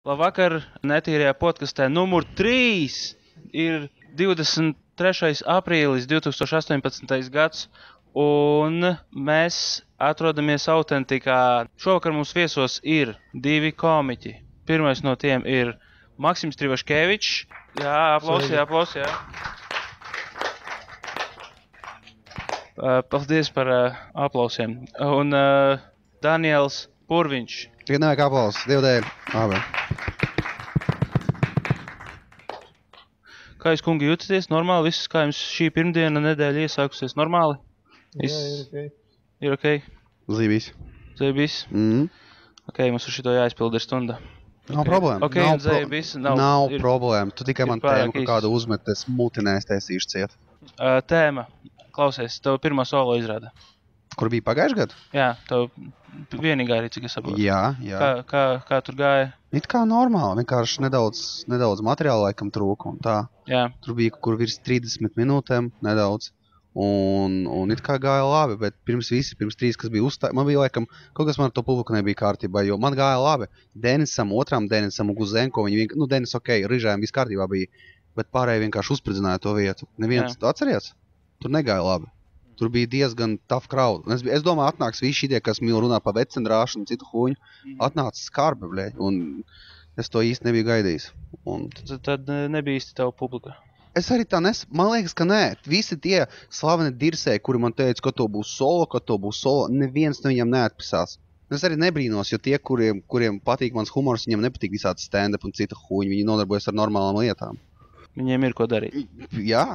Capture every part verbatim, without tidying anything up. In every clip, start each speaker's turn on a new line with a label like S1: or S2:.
S1: Labvakar, netīrajā podkastē numur trīs ir divdesmit trešais aprīlis divi tūkstoši astoņpadsmitais gads, un mēs atrodamies autentikā. Šovakar mums viesos ir divi komiķi. Pirmais no tiem ir Maksims Trivaškevičs. Jā, aplausi, aplausi, jā. Paldies par uh, aplausiem. Un uh, Daniels Purviņš.
S2: Tikai nevajag aplausus, Dievu dēļ. Labi.
S1: Kā jūs, kungi, jūtaties? Normāli? Viss, kā jums šī pirmdiena nedēļa iesākusies? Normāli?
S3: Viss... Jā, ir ok.
S1: Ir ok?
S2: Zībīs.
S1: Zībīs?
S2: Mm.
S1: Ok, mums uz šito jāizpilda stunda.
S2: Nav
S1: okay.
S2: problēma.
S1: Ok,
S2: nav
S1: un zībīs?
S2: Nav, nav ir, problēma. Tu tikai man tēmu,
S1: īsti.
S2: Kādu uzmet, es mutinēs taisīšu ciet.
S1: Uh, tēma. Klausies, tev pirmā solo izrāda.
S2: Kur bija pagājuši gadu?
S1: Jā, tev vienīgā arī, cik es saprotu.
S2: Jā, jā.
S1: Kā, kā, kā tur gāja?
S2: It kā normāli, vienkārši nedaudz, nedaudz materiāla laikam trūka un tā.
S1: Jā.
S2: Tur bija kur virs trīsdesmit minūtēm nedaudz. Un, un it kā gāja labi, bet pirms visi, pirms trīs, kas bija uzstāj, man bija laikam, kaut kas man ar to publiku nebija kārtībā, jo man gāja labi. Denisam, otram Denisam un Guzenko, viņi vienkārši, nu Denis ok, Rižājiem viss kārtībā bija, bet pārējie vienkārši uzspridzināja to vietu. Neviens, tu atceries? Tur negāja labi. Tur bija diezgan tough crowd. Es, es domāju, atnāks visi šitie, kas mīl runā pa vecendrāšu un citu huņu. Atnāca skarbi, bļeļ, un es to īsti nebiju gaidījis. Un...
S1: Tad, tad nebija īsti tev publika.
S2: Es arī tā nes... Man liekas, ka nē. Visi tie slaveni dirsēji, kuri man teica, ka to būs solo, ka to būs solo, neviens no viņiem neatpisās. Es arī nebrīnos, jo tie, kuriem, kuriem patīk mans humors, viņiem nepatīk visādi stand-up un citu huņu. Viņi nodarbojas ar normālām lietām.
S1: Viņiem ir ko darīt.
S2: Jā.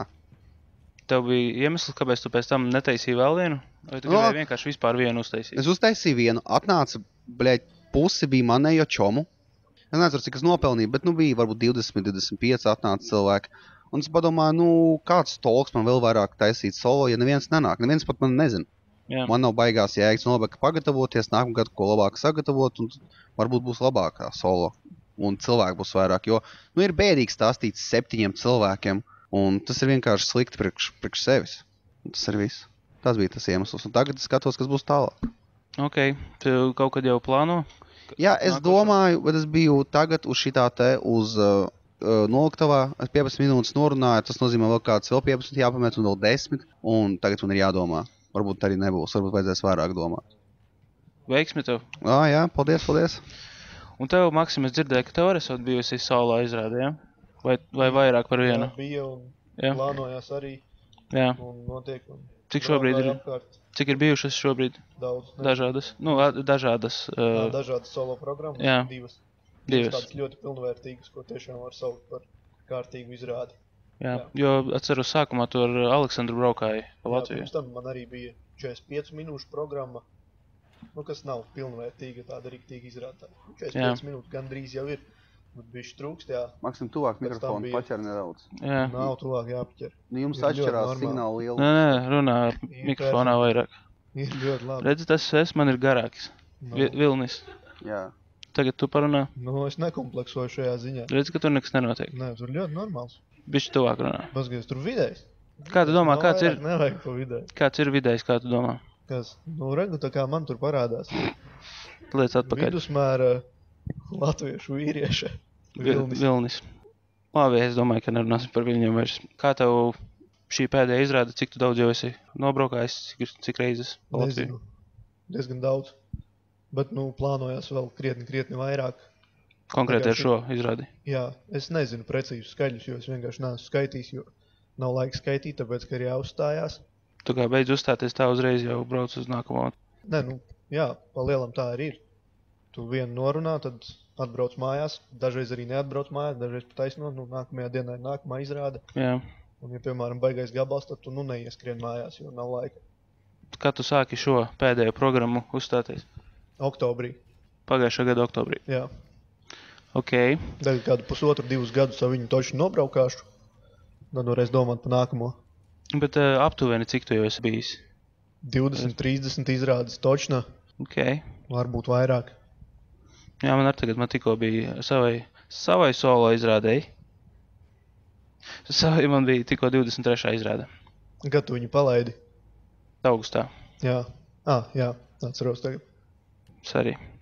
S1: Tev bija iemesls, kāpēc tu pēc tam netaisīji vēl vienu? Vai tu gribēji vienkārši vispār vienu uztaisīt?
S2: Es uztaisīju vienu, atnāca, bļeļ, pusi bija manējo čomu. Es nezinu, cik es nopelnīju, bet nu bija varbūt divdesmit, divdesmit pieci atnāca cilvēki. Un es padomāju, nu, kāds tolks man vēl vairāk taisīt solo, ja neviens nenāk. Neviens pat man nezina.
S1: Jā.
S2: Man nav baigās jēgas un labāk pagatavoties, nākamgad ko labāk sagatavot, un varbūt būs labākā solo. Un cilvēku būs vairāk, jo, nu, ir bēdīgi stāstīt septiņiem cilvēkiem. Un tas ir vienkārši slikti priekš, priekš sevis. Un tas ir viss. Tas bija tas iemesls. Un tagad es skatos, kas būs tālāk.
S1: Ok. Tu kaut kad jau plāno?
S2: Jā, es Nākošā. domāju, bet es biju tagad uz šitā te uz uh, noliktavā. Es piecpadsmit minūtes norunāju. Tas nozīmē vēl kāds vēl piecpadsmit jāpamet un vēl desmit. Un tagad man ir jādomā. Varbūt arī nebūs. Varbūt vajadzēs vairāk domāt.
S1: Veiksmi tev.
S2: Ā, jā, paldies, paldies.
S1: Un tev, Maksim, es dzirdēju, ka tev arī esot bijusi solo izrāde, jā? Vai, vai vairāk par vienu?
S3: Jā, bija un
S1: jā.
S3: Plānojās arī.
S1: Jā.
S3: Un notiek. Un
S1: cik šobrīd ir?
S3: Apkārt.
S1: Cik ir bijušas šobrīd?
S3: Daudz. Ne?
S1: Dažādas. Nu, dažādas. Uh,
S3: Jā, dažādas solo programmas.
S1: Jā.
S3: Divas.
S1: Divas.
S3: Tādas ļoti pilnvērtīgas, ko tiešām var saukt par kārtīgu izrādi.
S1: Jā.
S3: Jā.
S1: Jo atceru sākumā tu ar Aleksandru braukāji pa Latviju.
S3: Jā, pirms tam man arī bija četrdesmit pieci minūšu programma. Nu, kas nav pilnvērtīga, tāda riktīga izrāda. četrdesmit pieci minūtes gandrīz jau ir. Bet bišķi trūkst, jā.
S2: Maksim, tuvāk
S3: Pēc
S2: mikrofonu
S3: bija...
S2: paķer nedaudz.
S1: Jā.
S3: Nav tuvāk jāpaķer.
S2: Nu, jums
S3: Ir
S2: atšķirās
S3: ļoti
S2: signāli liela.
S1: Nē, nē, runā mikrofonā vairāk.
S3: Ir ļoti labi.
S1: Redzi, tas es man ir garāks.
S3: No.
S1: Vi, Vilnis.
S2: Jā.
S1: Tagad tu parunā.
S3: Nu, es nekompleksoju šajā ziņā.
S1: Redzi, ka tur nekas nenotiek.
S3: Nē, tur ļoti normāls.
S1: Bišķi tuvāk runā.
S3: Pasgaties, tur vidējs.
S1: Kā tu domā,
S3: Nav
S1: kāds
S3: vairāk,
S1: ir?
S3: Nevajag pa vidēji.
S1: Kāds ir vidējs, kā tu domā?
S3: Kas? Nu, regu tā kā man tur parādās.
S1: Liec atpakaļ.
S3: Vidusmēra latviešu vīrieša. Vilnis.
S1: Vilnis. Labi, es domāju, ka nerunāsim par viņiem vairs. Kā tev šī pēdējā izrāda, cik tu daudz jau esi nobraukājis, cik, cik reizes pa Latviju?
S3: Nezinu. Diezgan daudz. Bet, nu, plānojās vēl krietni, krietni vairāk.
S1: Konkrēti ar šo izrādi?
S3: Jā, es nezinu precīzus skaļus, jo es vienkārši neesmu skaitījis, jo nav laika skaitīt, tāpēc, ka ir jāuzstājās.
S1: Tu kā beidz uzstāties, tā uzreiz jau brauc uz nākamo?
S3: Nē, nu, jā, pa lielam tā arī ir. Tu vienu norunā, tad atbrauc mājās, dažreiz arī neatbrauc mājās, dažreiz pat taisnot, nu, nākamajā dienā ir nākamā izrāde.
S1: Jā.
S3: Un, ja, piemēram, baigais gabals, tad tu, nu, neieskrien mājās, jo nav laika.
S1: Kā tu sāki šo pēdējo programmu uzstāties?
S3: Oktobrī.
S1: Pagājušā gada oktobrī?
S3: Jā.
S1: Ok.
S3: Tagad kādu pusotru, divus gadus ar viņu toši nobraukāšu, tad varēs domāt par nākamo.
S1: Bet uh, aptuveni, cik tu jau esi bijis?
S3: divdesmit, trīsdesmit izrādes točna.
S1: Ok.
S3: Varbūt vairāk.
S1: Jā, man arī tagad man tikko bija savai, savai solo izrādēji. Savai man bija tikko divdesmit trešā izrāde.
S3: Kad tu viņu palaidi?
S1: Augustā.
S3: Jā. Ah, jā. Atceros tagad.
S1: Es arī.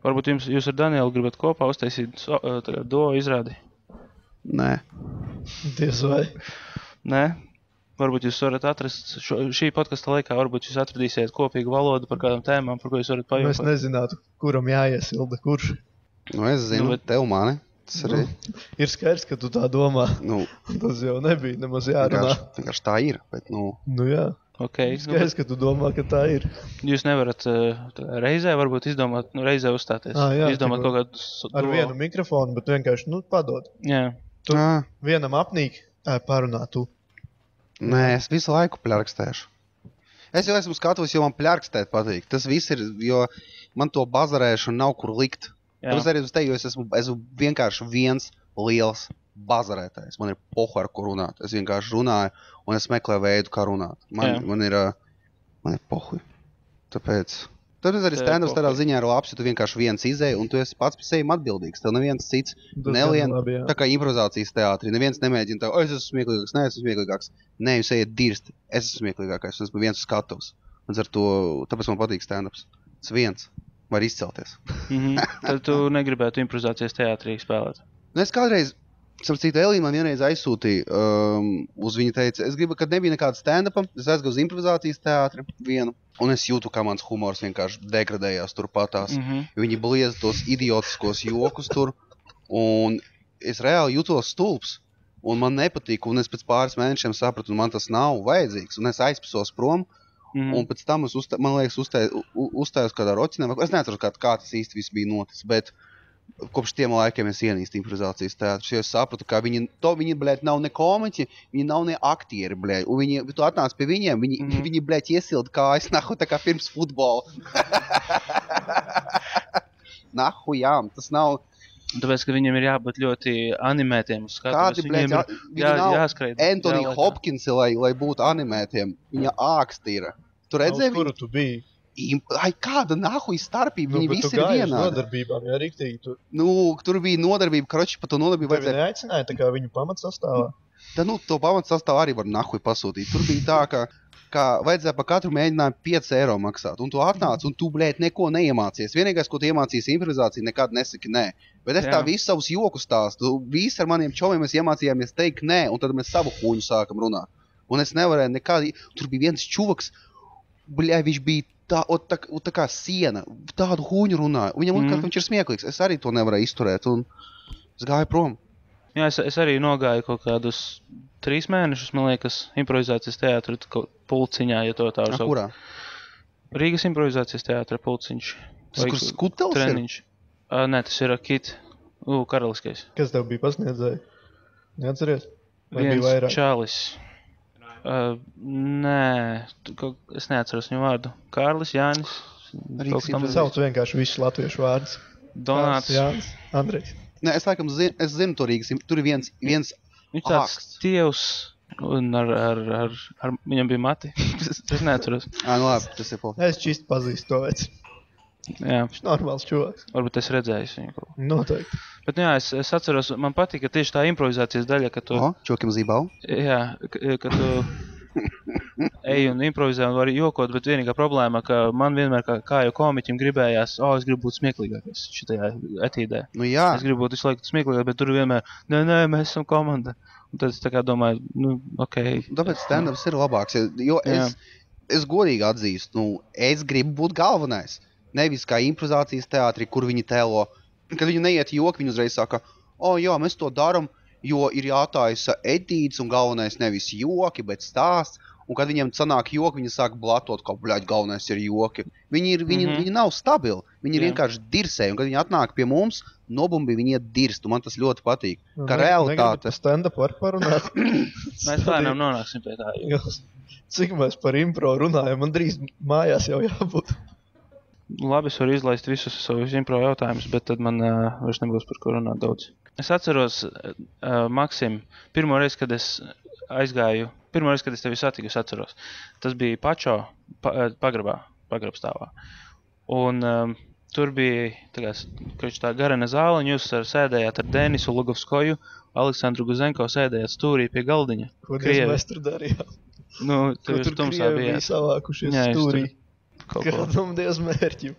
S1: Varbūt jums, jūs ar Danielu gribat kopā uztaisīt so, tagad do izrādi?
S2: Nē.
S3: Diez vai.
S1: Nē? Varbūt jūs varat atrast, šo, šī podkasta laikā varbūt jūs atradīsiet kopīgu valodu par kādām tēmām, par ko jūs varat pajaukt.
S3: Mēs nezinātu, kuram jāiesilda, kurš.
S2: Nu, es zinu,
S1: Nu,
S2: bet... tev mani. Tas arī...
S3: Nu, ir skaidrs, ka tu tā domā.
S2: Nu,
S3: Tas jau nebija nemaz jārunā.
S2: vienkārši, vienkārši tā ir, bet, nu...
S3: Nu jā.
S1: Okay,
S3: Skaidrs, nu, ka tu domā, ka tā ir.
S1: Jūs nevarat uh, reizē varbūt izdomāt, nu, reizē uzstāties.
S3: Ah, jā,
S1: izdomāt
S3: tikko.
S1: kaut kādu...
S3: Ar vienu mikrofonu, bet vienkārši, nu, padod.
S1: Jā.
S3: Tu
S2: Ā.
S3: vienam apnīk, ē, parunā tu.
S2: Nē, es visu laiku pļarkstēšu. Es jau esmu skatījis, jo man pļarkstēt patīk. Tas viss ir, jo man to bazarēšanu nav kur likt.
S1: Jā.
S2: Tāpēc arī uz te, jo es esmu, esmu vienkārši viens liels bazarētājs. Man ir pohu ar ko runāt. Es vienkārši runāju un es meklēju veidu, kā runāt. Man,
S1: Jā.
S2: man ir, man ir pohu. Tāpēc... Tāpēc arī
S1: Tev ir
S2: stand-ups tādā
S1: pohuj.
S2: ziņā ir labs, ja tu vienkārši viens izēji un tu esi pats par sevi atbildīgs. Tev neviens cits
S3: Tas
S2: nelien,
S3: gan labi, jā.
S2: tā kā improvizācijas teātrī. Neviens nemēģina tā, o, es esmu smieklīgāks, nē, es esmu smieklīgāks. Nē, jūs ejiet dirst, es esmu smieklīgākais, es esmu viens skatuvs. Līdz ar to, tāpēc man patīk stand-ups. Tas viens var izcelties.
S1: Mhm. Tad tu negribētu improvizācijas teātrī spēlēt.
S2: Nu, es kādreiz, starp citu, Elīna man vienreiz aizsūtīja um, uz viņa teica, es gribu, kad nebija nekāda stand-upa, es aizgāju uz improvizācijas teātri vienu, un es jūtu, kā mans humors vienkārši degradējās turpatās.
S1: Mhm.
S2: Viņi bliez tos idiotiskos jokus tur, un es reāli jūtos stulbs, un man nepatīk, un es pēc pāris mēnešiem sapratu, un man tas nav vajadzīgs, un es aizpasos prom,
S1: Mhm.
S2: un pēc tam es, uzstā, man liekas, uzstājos, uzstājos kādā roķinā, es neatceros, kā, kā tas īsti viss bija noticis, bet kopš tiem laikiem es ienīstu improvizācijas teātrus, jo es sapratu, ka viņi, to viņi, blēt, nav ne komiķi, viņi nav ne aktieri, blēt, un viņi, tu atnāc pie viņiem, viņi,
S1: Mhm.
S2: mm-hmm. viņi blēt, iesilda kājas, nahu, tā kā pirms futbola. Nahu, jām, tas nav,
S1: Tāpēc, ka viņiem ir jābūt ļoti animētiem uz skatuves.
S2: kādi, blēt,
S1: Viņiem
S2: jā,
S1: ir
S2: viņi
S1: jā,
S2: nav
S1: jāskrēt.
S2: Anthony
S1: jāliek.
S2: Hopkinsi, lai, lai būtu animētiem, viņa āksti ir. Tu redzēji,
S3: Uz kuru tu biji?
S2: viņu, ai, kāda nahu starpība,
S3: Nu,
S2: viņi
S3: bet tu
S2: visi ir
S3: gāji uz
S2: vienādi.
S3: nodarbībām, jā, riktīgi. Tu
S2: Nu, tur bija nodarbība, kroči, pa to nodarbību
S3: tevi
S2: vajadzēja.
S3: neaicināja tā kā viņu pamatsastāvā.
S2: Tā, nu, to pamats sastāv arī var nahuj pasūtīt. Tur bija tā, ka, ka vajadzēja pa katru mēģinājumu pieci eiro maksāt. Un tu atnāc, un tu, blēt, neko neiemācies. Vienīgais, ko tu iemācījies improvizāciju, nekad nesaki nē. Bet es
S1: Jā.
S2: tā visu savus joku stāstu. Visi ar maniem čomiem mēs iemācījāmies teikt nē, un tad mēs savu huņu sākam runāt. Un es nevarēju nekādi, tur bija viens čuvaks, bļā, viņš bija tā, o, tā, o, tā kā siena, tādu huņu runāja. Un viņam likās,
S1: Mhm.
S2: ka viņš ir smieklīgs. Es arī to nevarēju izturēt, un es gāju prom.
S1: Jā, es, es arī nogāju kaut kādus trīs mēnešus, man liekas, improvizācijas teātra pulciņā, ja to tā var
S2: A,
S1: saukt.
S2: kurā?
S1: Rīgas improvizācijas teātra pulciņš.
S2: Tas, kur skutels ir?
S1: treniņš. Uh, nē, tas ir Kit. U, karaliskais.
S3: Kas tev bija pasniedzēji? Neatceries? Vai bija
S1: Viens
S3: vairāk?
S1: čalis. Uh, nē, tu, kaut, es neatceros viņu vārdu. Kārlis, Jānis.
S2: Rīgas
S1: kaut kam-
S3: Tu sauc vienkārši visus latviešu vārdus.
S1: Donāts.
S3: Jānis, Andrejs.
S2: Nē, es laikam zinu, es zinu to Rīgas. im- Tur ir viens, viens
S1: Viņš tāds
S2: āksts.
S1: tievs. Un ar, ar, ar, ar viņam bija mati. es, es neatceros.
S2: Ā, nu labi, tas ir pof.
S3: Es čist pazīstu to veci.
S1: Jā,
S3: Viņš normāls čovaks.
S1: varbūt es redzēju viņu. kaut ko.
S3: Noteikti.
S1: Bet nu jā, es, es atceros, man patīk, ka tieši tā improvizācijas daļa, ka tu,
S2: O, čokim zībau.
S1: jā, ka, ka tu ej un improvizē un vari jokot, bet vienīgā problēma, ka man vienmēr kā, kā jau komiķim gribējās, o, es gribu būt smieklīgākais šitajā etīdē.
S2: Nu jā,
S1: Es gribu būt visu laiku smieklīgāk, bet tur vienmēr, nē, nē, mēs esam komanda. Un tad es tā kā domāju, nu, ok.
S2: tāpēc stand-ups ir labāks, jo
S1: Jā.
S2: es, es godīgi atzīstu, nu, es gribu būt galvenais. Nevis kā improvizācijas teātrī, kur viņi tēlo, kad viņi neiet joki, viņi uzreiz saka, o, jā, mēs to daram, jo ir jātājas etīds un galvenais nevis joki, bet stāsts. Un kad viņiem sanāk joki, viņi sāk blatot, ka, bļaļ, galvenais ir joki. Viņi, ir, viņi,
S1: Mhm.
S2: viņi nav stabili, viņi ir
S1: Jā.
S2: vienkārši dirsēji. Un kad viņi atnāk pie mums, nobumbi viņi iet dirst, un man tas ļoti patīk. Ka
S3: Ne-
S2: realitāte...
S3: negribat par stand-up var parunāt.
S1: Mēs lēnām nonāksim pie tā. jo-
S3: Jo, Cik mēs par impro runājam, man drīz mājās jau jābūt.
S1: Labi, es varu izlaist visus savus impro jautājumus, bet tad man uh, vairs nebūs par ko runāt daudz. Es atceros, uh, Maksim, pirmo reizi, kad es aizgāju, pirmo reizi, kad es tevi satiku, es atceros. Tas bija Pačo pa, uh, pagrabā, pagrabstāvā. Un um, tur bija tā, kā, kroč, tā garena zāle, un jūs ar, sēdējāt ar Denisu Lugovskoju, Aleksandru Guzenko sēdējāt stūrī pie galdiņa.
S3: Ko
S1: Krievi.
S3: mēs tur darījām?
S1: Nu,
S3: Ko
S1: tur
S3: tur
S1: jūs tumsā
S3: krievi bija
S1: bijāt.
S3: savākušies
S1: Jā, jūs
S3: stūrī?
S1: tur kaut ko.
S3: Kādam diez mērķim.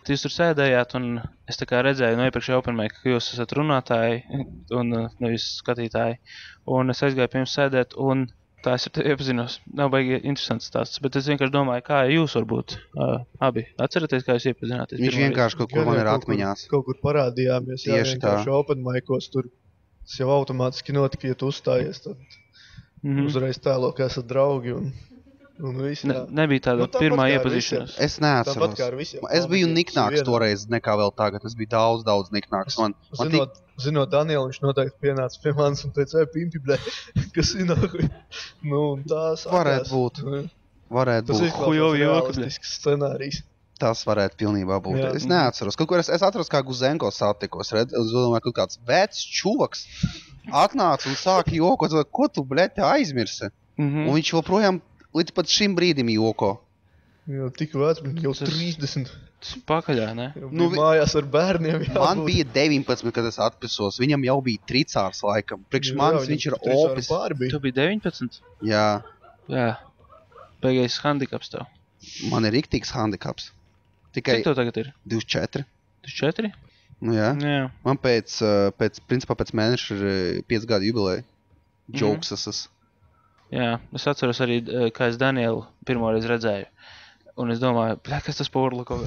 S1: jūs tur sēdējāt, un es tā kā redzēju no iepriekšējā open mic, ka jūs esat runātāji un nevis skatītāji. Un es aizgāju pie jums sēdēt, un tā es ar tevi iepazinos. Nav baigi interesants stāsts, bet es vienkārši domāju, kā jūs varbūt uh, abi atceraties, kā jūs iepazināties.
S2: Viņš vienkārši kaut kur man ir atmiņās.
S3: Kaut kur parādījāmies, jā, vienkārši open micos tur. Tas jau automātiski notika, ja tu uzstājies, tad mm-hmm. uzreiz tēlo, ka esat draugi un... Un visi,
S1: ne, nebija tāda nu, pirmā iepazīšanās.
S2: Es neatceros. Es biju niknāks toreiz nekā vēl tagad. Es biju daudz, daudz niknāks. Man, man
S3: zinot, tik... zinot Danielu, viņš noteikti pienāca pie manis un teica, ej, pimpi, blē, kas zināk. Nu, un tās
S2: varētu būt. Varētu
S3: tas
S2: būt.
S3: Tas ir realistisks scenārijs.
S2: Tas varētu pilnībā būt. Jā. Es neatceros. Kaut kur es, es atceros, kā Guzenko satikos. Redz, es domāju, kaut kāds vecs čuvaks atnāca un sāka jokot. Ko tu, blē, te aizmirsi? Mm-hmm. Un viņš joprojām līdz pat šim brīdim joko.
S3: Jā, tik vec, jau trīsdesmit.
S1: Tas pakaļā, ne?
S3: Jau nu, mājās ar bērniem jābūt.
S2: Man bija deviņpadsmit, kad es atpisos. Viņam jau bija tricārs laikam. Priekš jā, manis jā, viņš ir opis.
S1: Tu biji deviņpadsmit?
S2: Jā.
S1: Jā. Beigais handikaps tev.
S2: Man ir riktīgs handikaps. Tikai
S1: cik tev tagad ir?
S2: divdesmit četri.
S1: divdesmit četri?
S2: Nu jā.
S1: Jā.
S2: Man pēc, pēc, principā pēc mēneša ir pieci gadu jubileja. Džoks mm. esas.
S1: Jā, es atceros arī, kā es Danielu pirmoreiz redzēju. Un es domāju, bļā, kas tas pa urlaku?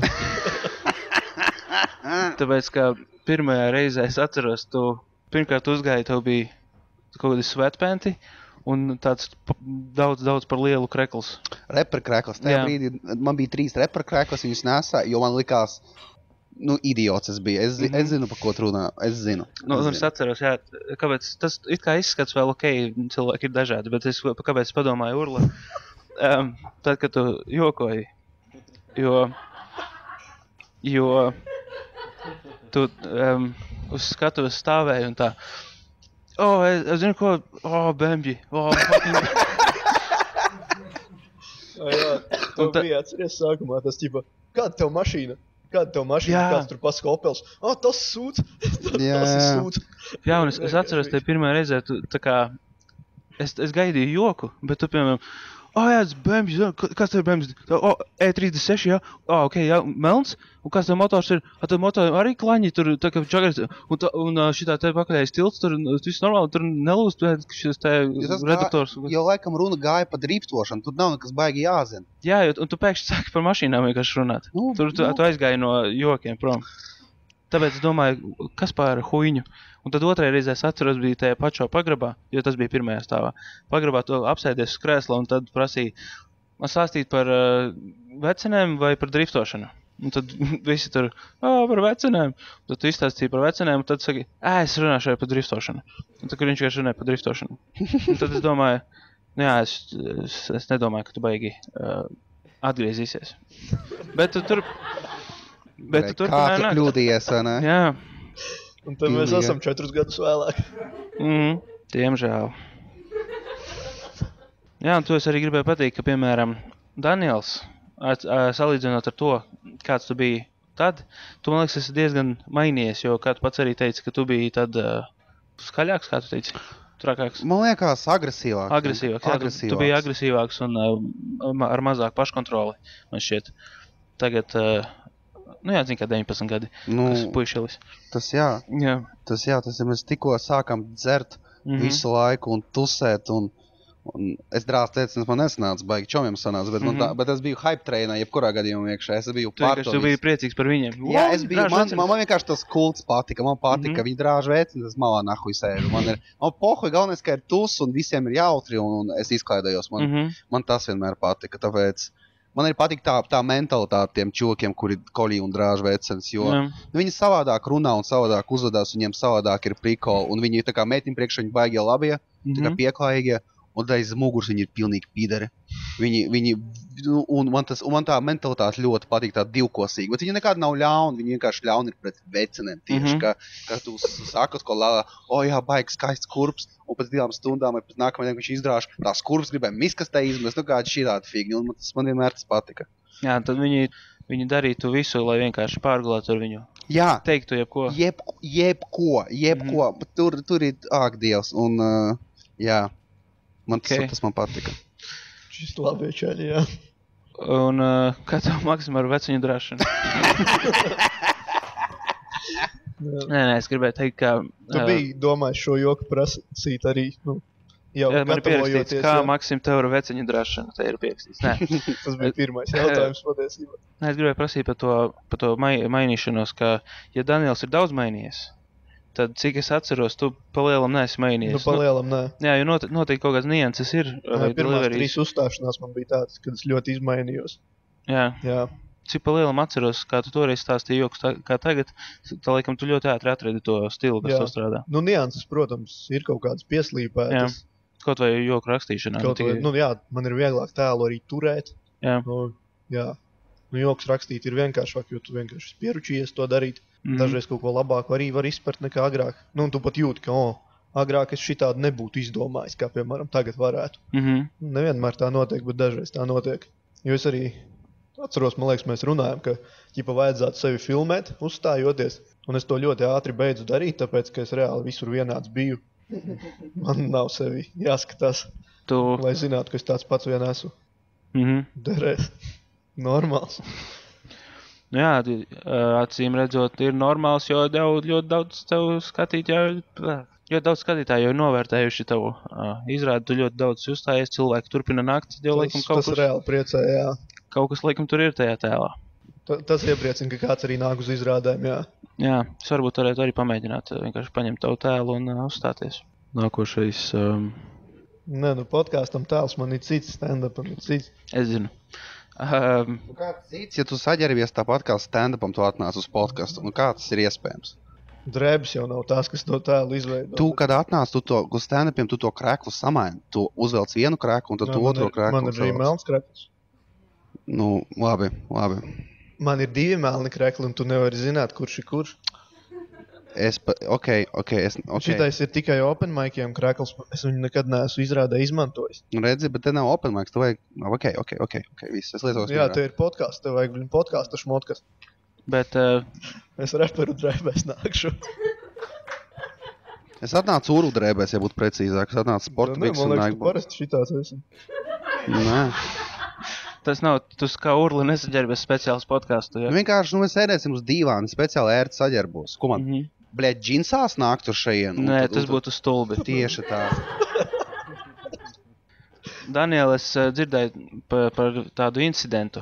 S1: Tāpēc, kā pirmajā reizē es atceros, tu pirmkārt uzgāji, tev bija kaut kādi sweatpanti un tāds daudz, daudz par lielu krekls.
S2: Reper krekls. Tajā brīdī man bija trīs reper krekls, viņus nesā, jo man likās, nu, idiots es biju. Es, mm-hmm. es zinu, pa ko tu runā. Es zinu.
S1: Nu, es, es atceros, jā, kāpēc tas it kā izskats vēl ok, cilvēki ir dažādi, bet es kāpēc es padomāju Urla, um, tad, kad tu jokoji, jo, jo tu um, uz skatuves stāvēji un tā, o, oh, es, es zinu ko, o, oh, bembi, o, oh, fucking...
S3: jā, tu ta... bija atceries sākumā, tas ķipa, kāda tev mašīna? Kāda tev mašīna, kāds tur pasaka Opels? O, tas sūds! tas ir sūds!
S1: Jā, un es, es atceros te pirmajā reizē, tu tā kā, es, es gaidīju joku, bet tu, piemēram, o, jā, tas bēmžs, kas tev ir bēmžs? O, E trīsdesmit seši, jā, o, ok, jā, melns, un kas tev motors ir? A, tev motori arī klaņi, tur, tā kā čagars, un, tā, un šitā te pakaļais tilts, tur viss normāli, tur nelūst, šis te reduktors.
S2: Gā, jo laikam runa gāja pa driftošanu, tur nav nekas baigi jāzina.
S1: Jā, jo, un tu pēkšņi sāki par mašīnām vienkārši runāt. Nu, tur tu, nu. tu aizgāji no jokiem prom. Tāpēc es domāju, kas pār huiņu. Un tad otrajā reizē es atceros bija tajā pačā pagrabā, jo tas bija pirmajā stāvā. Pagrabā tu apsēdies uz krēsla un tad prasīja man stāstīt par uh, vecenēm vai par driftošanu. Un tad visi tur, ā, par vecenēm. Tad tu izstāstīji par vecenēm un tad saki, ē, es runāšu arī par driftošanu. Un tad, kad viņš vienkārši runāja par driftošanu. Un tad es domāju, nu jā, es, es, es nedomāju, ka tu baigi uh, atgriezīsies. Bet tu tur... Bet tu tur
S2: kā tu kļūdījies, vai ne?
S1: Jā.
S3: Un tad mēs Pilnīgi. esam četrus gadus vēlāk.
S1: Mhm, diemžēl. Jā, un tu es arī gribēju pateikt, ka, piemēram, Daniels, at, a, salīdzinot ar to, kāds tu biji tad, tu, man liekas, esi diezgan mainījies, jo kā tu pats arī teici, ka tu biji tad uh, skaļāks, kā tu teici? Trakāks.
S2: Man liekas, agresīvāks.
S1: Agresīvāks, jā, agresīvāks. Tu, tu biji agresīvāks un uh, ar mazāk paškontroli, man šķiet. Tagad... Uh, Nu jā, zin kā deviņpadsmit gadi, nu, kas puišelis.
S2: Tas jā,
S1: jā.
S2: tas jā, tas ir mēs tikko sākam dzert mm-hmm. visu laiku un tusēt un, un es drāz teicu, man nesanāca baigi čomiem sanāca, bet, mm-hmm. tā, bet es biju hype trainā, jebkurā gadījumā iekšā, es biju pār to.
S1: Tu biji priecīgs par viņiem.
S2: Jā, es biju, man, man, man vienkārši tas kults patika, man patika, mm-hmm. viņi drāž veci, tas malā nahuj sēžu. Man ir, man pohuj, galvenais, ka ir tus un visiem ir jautri un, un es izklaidējos, man, mm-hmm. man tas vienmēr patika, tāpēc... Man arī patīk tā, tā mentalitāte tiem čokiem, kuri koļī un drāž vecens, jo mm. viņi savādāk runā un savādāk uzvedās, viņiem savādāk ir prikoli, un viņi tā kā meitiņu priekš, viņi baigie labie, mm-hmm. tā kā pieklājīgie, un aiz muguras viņi ir pilnīgi pideri. Viņi, viņi, un man, tas, un man tā mentalitāte ļoti patīk, tā divkosīga, bet viņi nekādi nav ļauni, viņi vienkārši ļauni ir pret veceniem tieši, mm-hmm. ka, ka tu sākat, ko lālā, o jā, baigi skaists kurps, un pēc divām stundām, vai pēc nākamajā, viņš izdraž, tās kurps gribēja miskastē izmest, nu kāda šī tāda figņa, un tas man vienmēr tas patika.
S1: Jā, tad viņi, viņi darītu visu, lai vienkārši pārgulētu ar viņu.
S2: Jā.
S1: Teiktu jebko.
S2: Jeb, jebko, jebko, mm-hmm. tur, tur ir, āk, Dievs, un, uh, jā, man tas, okay. tas man patika.
S3: Šis labie čaļi, jā.
S1: Un uh, kā tev Maksim ar veciņu drašanu? nē, nē, es gribēju teikt, ka...
S3: Tu uh, biji domājis šo joku prasīt arī, nu, jau
S1: jā, man ir pierakstīts, kā
S3: jā.
S1: Maksim tev ar veciņu drašanu. Te ir pierakstīts, nē.
S3: Tas bija pirmais jautājums patiesībā.
S1: Nē, es gribēju prasīt par to, par to mai, mainīšanos, ka, ja Daniels ir daudz mainījies, tad, cik es atceros, tu palielam neesi mainījies.
S3: Nu, palielam nē.
S1: Jā, jo not, noteikti kaut kāds nianses ir.
S3: Nē, pirmās trīs uzstāšanās man bija tāds, kad es ļoti izmainījos.
S1: Jā.
S3: Jā.
S1: Cik palielam atceros, kā tu toreiz stāstīji joks, tā, kā tagad, tā laikam tu ļoti ātri atradi to stilu, kas
S3: jā.
S1: to strādā.
S3: Nu, nianses, protams, ir kaut kādas pieslīpētas.
S1: Jā. Kaut vai joku rakstīšanā.
S3: Kaut vai, nu jā, man ir vieglāk tēlu arī turēt.
S1: Jā.
S3: Nu, jā. Nu, joks rakstīt ir vienkāršāk, jo tu vienkārši pieručījies to darīt. Mm. Dažreiz kaut ko labāku arī var izpert nekā agrāk. Nu, un tu pat jūti, ka, o, agrāk es šitādi nebūtu izdomājis, kā, piemēram, tagad varētu.
S1: Mm-hmm.
S3: Nevienmēr tā notiek, bet dažreiz tā notiek. Jo es arī atceros, man liekas, mēs runājam, ka, ķipa, vajadzētu sevi filmēt, uzstājoties. Un es to ļoti ātri beidzu darīt, tāpēc, ka es reāli visur vienāds biju. Man nav sevi jāskatās,
S1: tu...
S3: lai zinātu, ka es tāds pats vien esmu.
S1: Mm-hmm.
S3: Derēs. Normāls.
S1: Jā, acīm redzot, ir normāls, jo daudz, ļoti daudz tev skatīt, jau, ļoti daudz skatītāju jau novērtējuši tevu uh, izrādi, tu ļoti daudz uzstājies, cilvēki turpina nākt, jau
S3: tas,
S1: laikam kaut
S3: tas
S1: kas...
S3: reāli priecē, jā.
S1: Kaut kas, laikam, tur ir tajā tēlā.
S3: Ta, tas iepriecina, ka kāds arī nāk uz izrādēm, jā.
S1: Jā, es varbūt varētu arī pamēģināt vienkārši paņemt tavu tēlu un uh, uzstāties. Nākošais... Um...
S3: Nē, nu podkāstam tēls man ir cits, stand-upam ir cits.
S1: Es zinu. Um,
S2: nu, kāds cits, ja tu saģērbies tāpat kā stand-upam, tu atnāc uz podcastu, nu kā tas ir iespējams?
S3: Drēbes jau nav tās, kas to tēlu izveido.
S2: Tu, kad atnāc, tu to, uz stand-upiem, tu to kreklu samaini. Tu uzvelc vienu kreklu un tad tu otro kreklu.
S3: Man ir arī melns krekls.
S2: Nu, labi, labi.
S3: Man ir divi melni krekli un tu nevari zināt, kurš ir kurš.
S2: Es pa, ok, ok, es, ok.
S3: Šitais ir tikai open miciem krekls, es viņu nekad neesmu izrādē izmantojis.
S2: Redzi, bet te nav open mics, tu vajag, ok, ok, ok, ok, viss, es lietos.
S3: Jā, te ir podcasts, tev vajag podcastu šmotkas.
S1: Bet, uh...
S3: es reperu drēbēs nākšu.
S2: Es atnācu uru drēbēs, ja būtu precīzāk, es atnācu sporta
S3: biks
S2: un
S3: nākbu. Man liekas, tu parasti šitāds esi.
S2: Nē.
S1: Tas nav, tu kā urli nesaģērbies speciāls podcastu, jā?
S2: Nu, vienkārši, nu, mēs sēdēsim uz dīvāni, speciāli ērti saģērbos. Ko man, mm-hmm. bļēt, džinsās nākt uz šajien?
S1: Nē,
S2: tad,
S1: tas
S2: tad,
S1: būtu stulbi.
S2: Tieši tā.
S1: Daniel, es uh, dzirdēju par, par tādu incidentu.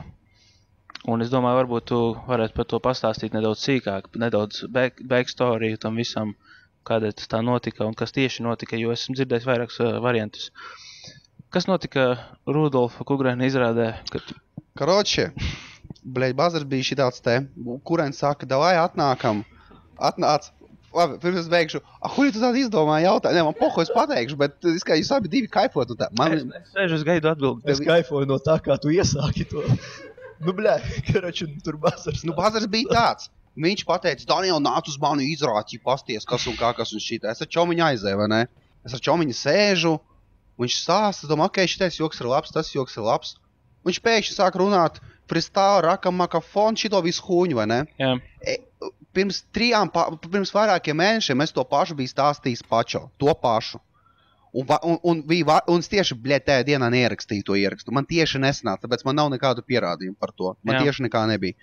S1: Un es domāju, varbūt tu varētu par to pastāstīt nedaudz sīkāk, nedaudz back, backstory tam visam, kādēļ tas tā notika un kas tieši notika, jo esmu dzirdējis vairākus uh, variantus. Kas notika Rudolfa Kugrēna izrādē? Kad...
S2: Karoči, bļeļ, bazars bija šitāds te, Kurēns saka, davai atnākam, atnāc, labi, pirms es beigšu, ah, huļi tu tādu izdomāji jautājumu, ne, man poho es pateikšu, bet es kā jūs abi divi kaifot un tā. Man...
S1: Es, es sēžu uz gaidu atbildi.
S3: Es kaifoju no tā, kā tu iesāki to. Nu, bļē, karoči, tur bazars.
S2: Nu, bazars bija tāds. Viņš pateica, Daniel, nāc uz mani izrāķi, pasties, kas un kā, kas un šitā. Es ar čomiņu aizēju, vai ne? Es ar čomiņu sēžu. Viņš stāsta, domā, ok, šitais joks ir labs, tas joks ir labs. Viņš pēkšņi sāk runāt, freestyle, rakam, makafon, šito visu huņu, vai ne?
S1: Jā.
S2: E, pirms trijām, pirms vairākiem mēnešiem es to pašu biju stāstījis pačo, to pašu. Un, un, un, bija, un es tieši, bļēt, tajā dienā neierakstīju to ierakstu. Man tieši nesanāca, tāpēc man nav nekādu pierādījumu par to. Man Jā. Tieši nekā nebija.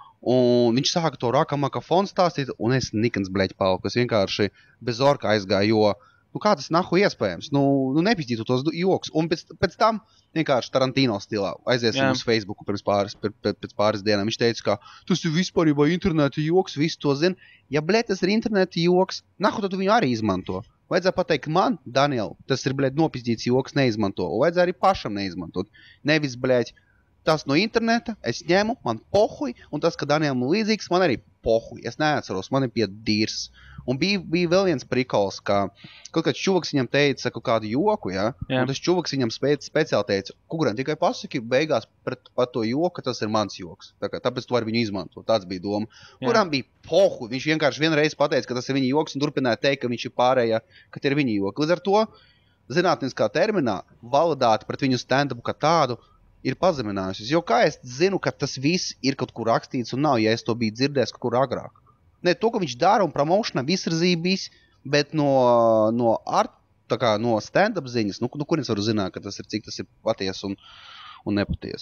S2: Un viņš sāka to rakam, makafon stāstīt, un es nikans, bļēt, palku. Es vienkārši bez orka aizgāju, jo... Nu, kā tas nahu iespējams? Nu, nu nepizdītu tos joks. Un pēc, pēc tam vienkārši Tarantino stilā aiziesim uz Facebooku pirms pāris, pēc, pēc pāris dienām. Viņš teica, ka tas ir vispārībā interneta joks, visi to zina. Ja, bļēt, tas ir interneta joks, nahu tad tu viņu arī izmanto. Vajadzēja pateikt man, Daniel, tas ir, bļēt, nopizdīts joks, neizmanto. Un vajadzēja arī pašam neizmantot. Nevis, bļēt, tas no interneta, es ņemu, man pohuj, un tas, ka Danielam līdzīgs, man arī pohuj. Es neatceros, man ir pie dīrs. Un bija, bija vēl viens prikols, ka kaut kāds čuvaks viņam teica kaut kādu joku, ja? Jā. Un tas čuvaks viņam spēc, speciāli teica, Kugrēn, tikai pasaki beigās pret, par to joku, ka tas ir mans joks. Tā kā, tāpēc tu vari viņu izmantot, tāds bija doma. Kuram bija pohu, viņš vienkārši vienreiz pateica, ka tas ir viņa joks un turpināja teikt, ka viņš ir pārējā, ka tie ir viņa joki. Līdz ar to zinātniskā terminā validāti pret viņu stand-upu kā tādu ir pazeminājusies. Jo kā es zinu, ka tas viss ir kaut kur rakstīts un nav, ja es to biju dzirdējis kaut kur agrāk. Ne, to, ko viņš dara un promotionā visrazīgi bijis, bet no, no art, tā kā no stand-up ziņas, nu, nu kur es varu zināt, ka tas ir, cik tas ir paties un, un nepaties.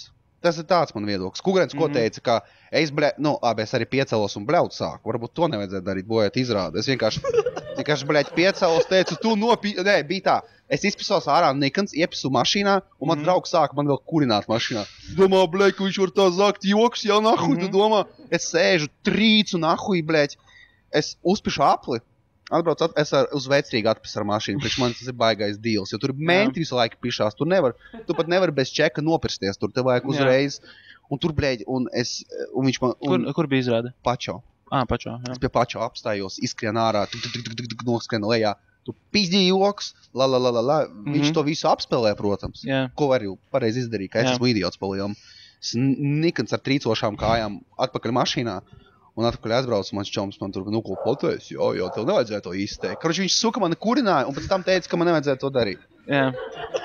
S2: Tas ir tāds man viedoklis. Kugrens, ko
S1: Mhm.
S2: teica, ka es, ble, nu, labi, es arī piecelos un bļaut sāku. Varbūt to nevajadzētu darīt, bojāt izrādi. Es vienkārši, vienkārši bļaut piecelos, teicu, tu nopī... Nē, bija tā. Es izpisos ārā Nikans, iepisu mašīnā, un mans
S1: Mhm.
S2: draugs sāka man vēl kurināt mašīnā. Domā, bļaut, ka viņš var tā zakt joks, jā, nahuj, tu
S1: Mhm.
S2: domā. Es sēžu, trīcu, nahuj, bļaut. Es uzpišu apli. Atbrauc, at, es ar, uz vecrīgi atpisu ar mašīnu, priekš man tas ir baigais deals, jo tur menti visu laiku pišās, tur nevar, tu pat nevar bez čeka nopirsties, tur tev vajag uzreiz, un tur, bļēģi, un es, un viņš man, un
S1: Kur, kur bija izrāde?
S2: pačo,
S1: Ā, pačo, jā.
S2: es pie pačo apstājos, izskrien ārā, tik, tik, tik, tik, tik, tik, noskrien lejā, tu pizdīji joks, la, la, la, la, la, viņš
S1: Mhm.
S2: to visu apspēlē, protams,
S1: Jā.
S2: ko var jau pareizi izdarīt, ka es
S1: Jā.
S2: esmu idiots palielam. Nikans ar trīcošām kājām atpakaļ mašīnā, un atpakaļ aizbraucu, mans čoms man tur, nu, ko pateic, jo, jo, tev nevajadzēja to izteikt. Karoči, viņš suka mani kurināja, un pēc tam teica, ka man nevajadzēja to darīt.
S1: Jā.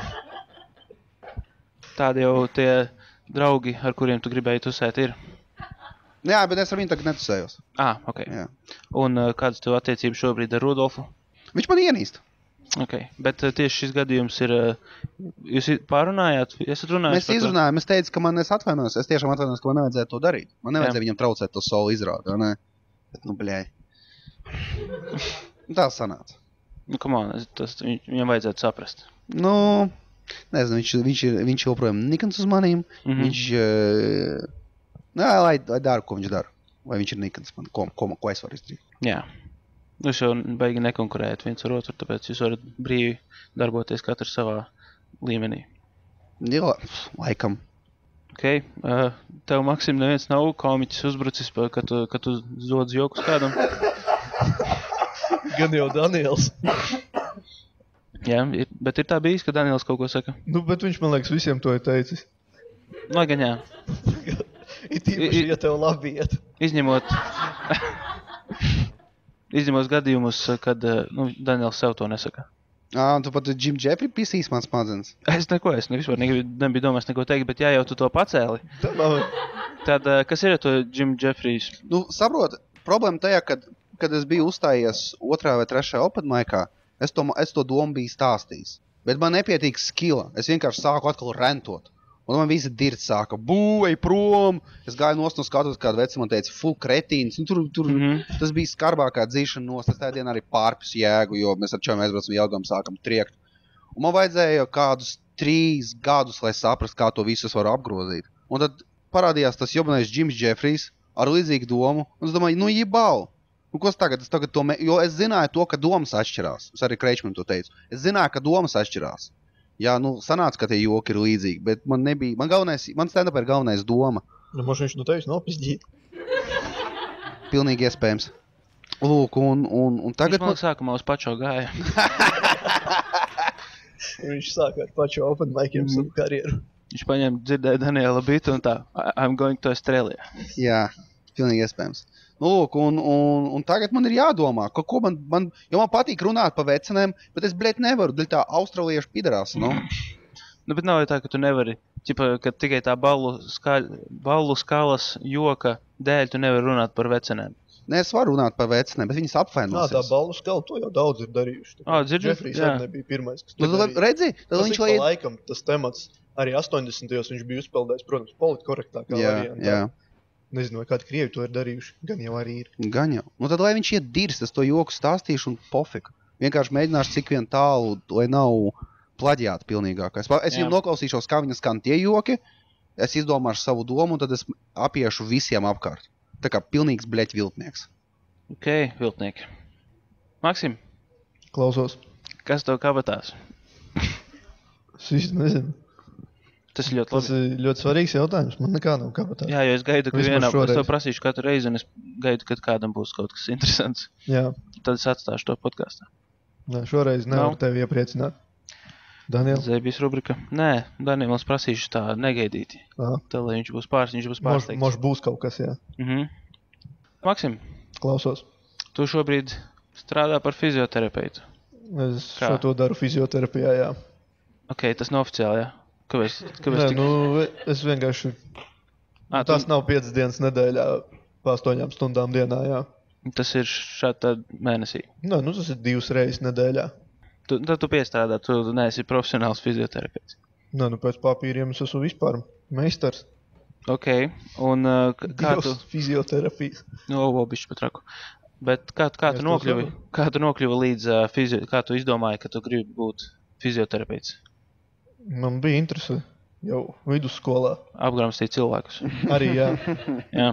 S1: Tādi jau tie draugi, ar kuriem tu gribēji tusēt, ir.
S2: Jā, bet es ar viņu tagad netusējos.
S1: Ā, ok.
S2: Jā.
S1: Un uh, kādas tev attiecības šobrīd ar Rudolfu?
S2: Viņš man ienīst.
S1: Ok, bet uh, tieši šis gadījums ir, uh, jūs i- pārunājāt, esat runājis
S2: Mēs
S1: par to?
S2: izrunājām, es teicu, ka man es atvainojos, es tiešām atvainojos, ka man nevajadzēja to darīt. Man nevajadzēja viņam traucēt to soli izrādi, vai ne? Bet, nu, bļēj. Tā sanāca.
S1: Nu, come on, es- tas viņ- viņam vajadzētu saprast.
S2: Nu, nezinu, viņš, viņš, ir, viņš joprojām Nikans uz manīm.
S1: Mhm.
S2: Viņš, uh, nē, lai, lai dara, ko viņš dara. Vai viņš ir Nikans man, ko, ko, ko es varu izdarīt.
S1: Jā. Jūs jau baigi nekonkurējat viens ar otru, tāpēc jūs varat brīvi darboties katrs savā līmenī.
S2: Jā, laikam.
S1: Ok, uh, tev, Maksim, neviens nav komiķis uzbrucis, pa- kad tu, kad tu dodz jokus kādam?
S3: Gan jau Daniels.
S1: Jā, ir, bet ir tā bijis, ka Daniels kaut ko saka.
S3: Nu, bet viņš, man liekas, visiem to ir teicis.
S1: Lai gan jā,
S3: It īpaši,
S1: I-
S3: ja tev labi iet.
S1: izņemot... izņemot gadījumus, kad uh, nu, Daniels sev to nesaka.
S2: Ā, un tu pat Jim Jeffrey pisīs man smadzenes.
S1: Es neko, es ne, vispār negribu, nebiju domājis neko teikt, bet jā, jau tu to pacēli.
S3: Tā nav.
S1: Tad, uh, kas ir ar to Jim Jeffries?
S2: Nu, saprot, problēma tajā, kad, kad es biju uzstājies otrā vai trešajā open micā, es to, es to domu biju stāstījis. Bet man nepietīk skila. Es vienkārši sāku atkal rentot. Un man visi dirts sāka, bū, ej prom. Es gāju nost no skatos, kādu veci man teica, full kretīns. Un tur, tur
S1: Mhm.
S2: tas bija skarbākā dzīšana nost. Es tajā dienā arī pārpisu jēgu, jo mēs ar čoviem aizbraucam Jelgam, sākam triekt. Un man vajadzēja kādus trīs gadus, lai saprastu, kā to visu es varu apgrozīt. Un tad parādījās tas jobanais Jims Jeffries ar līdzīgu domu. Un es domāju, nu jebau. Nu, ko es tagad? Es tagad to me... Jo es zināju to, ka domas atšķirās. Es arī Kreičmam to teicu. Es zināju, ka domas atšķirās. Jā, nu, sanāca, ka tie joki ir līdzīgi, bet man nebija... Man galvenais, man stand-up ir galvenais doma.
S3: Nu, možda viņš no tevis nopizdīt.
S2: Pilnīgi iespējams. Lūk, un, un, un
S1: Tagad
S2: tagad
S1: man
S2: man...
S1: sākumā uz pačo gāja.
S3: Viņš sāka ar pašu open miciem
S1: Mhm.
S3: savu karjeru.
S1: Viņš paņēma dzirdēja Daniela bitu un tā, "I- I'm going to Australia.
S2: Jā, pilnīgi iespējams. Nu, lūk, un, un, un tagad man ir jādomā, ka, ko man, man, jo man patīk runāt pa vecenēm, bet es, bļēt, nevaru, dēļ tā australiešu pidarās, nu.
S1: Nu, bet nav jau tā, ka tu nevari, ķipa, ka tikai tā ballu, ska, ballu skalas joka dēļ tu nevari runāt par vecenēm.
S2: Nē, es varu runāt par vecenēm, bet viņas
S3: Nā,
S2: apvainosies.
S3: tā balvu skala, to jau daudz ir darījuši.
S1: Ā, dzirdi?
S3: Jeffrijs
S1: Jā.
S3: arī nebija pirmais, kas to
S2: Nu, tad,
S3: darīja.
S2: redzi, tad
S3: Tas
S2: viņš
S3: ik pa
S2: lai...
S3: laikam, tas temats, arī astoņdesmitajos viņš bija uzpeldējis, protams, politkorektākā
S2: Jā,
S3: variantā.
S2: jā,
S3: Nezinu, vai kādi krievi to ir darījuši, gan jau arī ir.
S2: gan jau. Nu, tad lai viņš iet dirst, es to joku stāstīšu un pofika. Vienkārši mēģināšu cik vien tālu, lai nav plaģiāti pilnīgākais. Es
S1: Jā.
S2: viņam noklausīšos, kā viņa skan tie joki, es izdomāšu savu domu, un tad es apiešu visiem apkārt. Tā kā pilnīgs bļeķ viltnieks.
S1: Ok, viltnieki. Maksim,
S3: Klausos.
S1: kas tev kabatās?
S3: Es īsti nezinu.
S1: Tas ir ļoti
S3: Tas
S1: labi.
S3: ir ļoti svarīgs jautājums. Man nekā nav kabatā.
S1: Jā, jo es gaidu, ka
S3: Vismaz
S1: vienā, es
S3: šoreiz.
S1: to prasīšu katru reizi, un es gaidu, kad kādam būs kaut kas interesants.
S3: Jā.
S1: Tad es atstāšu to podkāstā.
S3: Nē, šoreiz
S1: Nav.
S3: nevaru tevi iepriecināt. Daniel,
S1: Zēbijas rubrika. Nē, Daniels prasīšu tā negaidīti.
S3: Ā.
S1: Tā, lai viņš būs pārs, viņš būs
S3: mož,
S1: pārsteigts.
S3: mož būs kaut kas, jā.
S1: Mhm. Maksim,
S3: Klausos.
S1: tu šobrīd strādā par fizioterapeitu.
S3: Es
S1: Kā?
S3: šo to daru fizioterapijā, jā.
S1: Ok, tas nav oficiāli, jā? Kāpēc? Kāpēc
S3: Nē,
S1: tik...
S3: nu, es vienkārši...
S1: Ā,
S3: Tas
S1: tu-
S3: nav piecas dienas nedēļā, pa astoņām stundām dienā, jā.
S1: Tas ir šādā mēnesī.
S3: Nē, nu tas ir divas reizes nedēļā.
S1: Tu, tad tu piestrādā, tu neesi profesionāls fizioterapeits.
S3: Nē, nu pēc papīriem es esmu vispār meistars.
S1: Ok, un uh, k- kā tu...
S3: Dievs, fizioterapijas.
S1: Nu, o, bišķi pat raku. Bet kā, kā
S3: Es
S1: tu
S3: to
S1: nokļuvi,
S3: saprotu.
S1: kā tu nokļuvi līdz uh, fizio... Kā tu izdomāji, ka tu gribi būt fizioterapeits?
S3: Man bija interese jau vidusskolā.
S1: Apgramstīt cilvēkus.
S3: Arī, jā.
S1: Jā.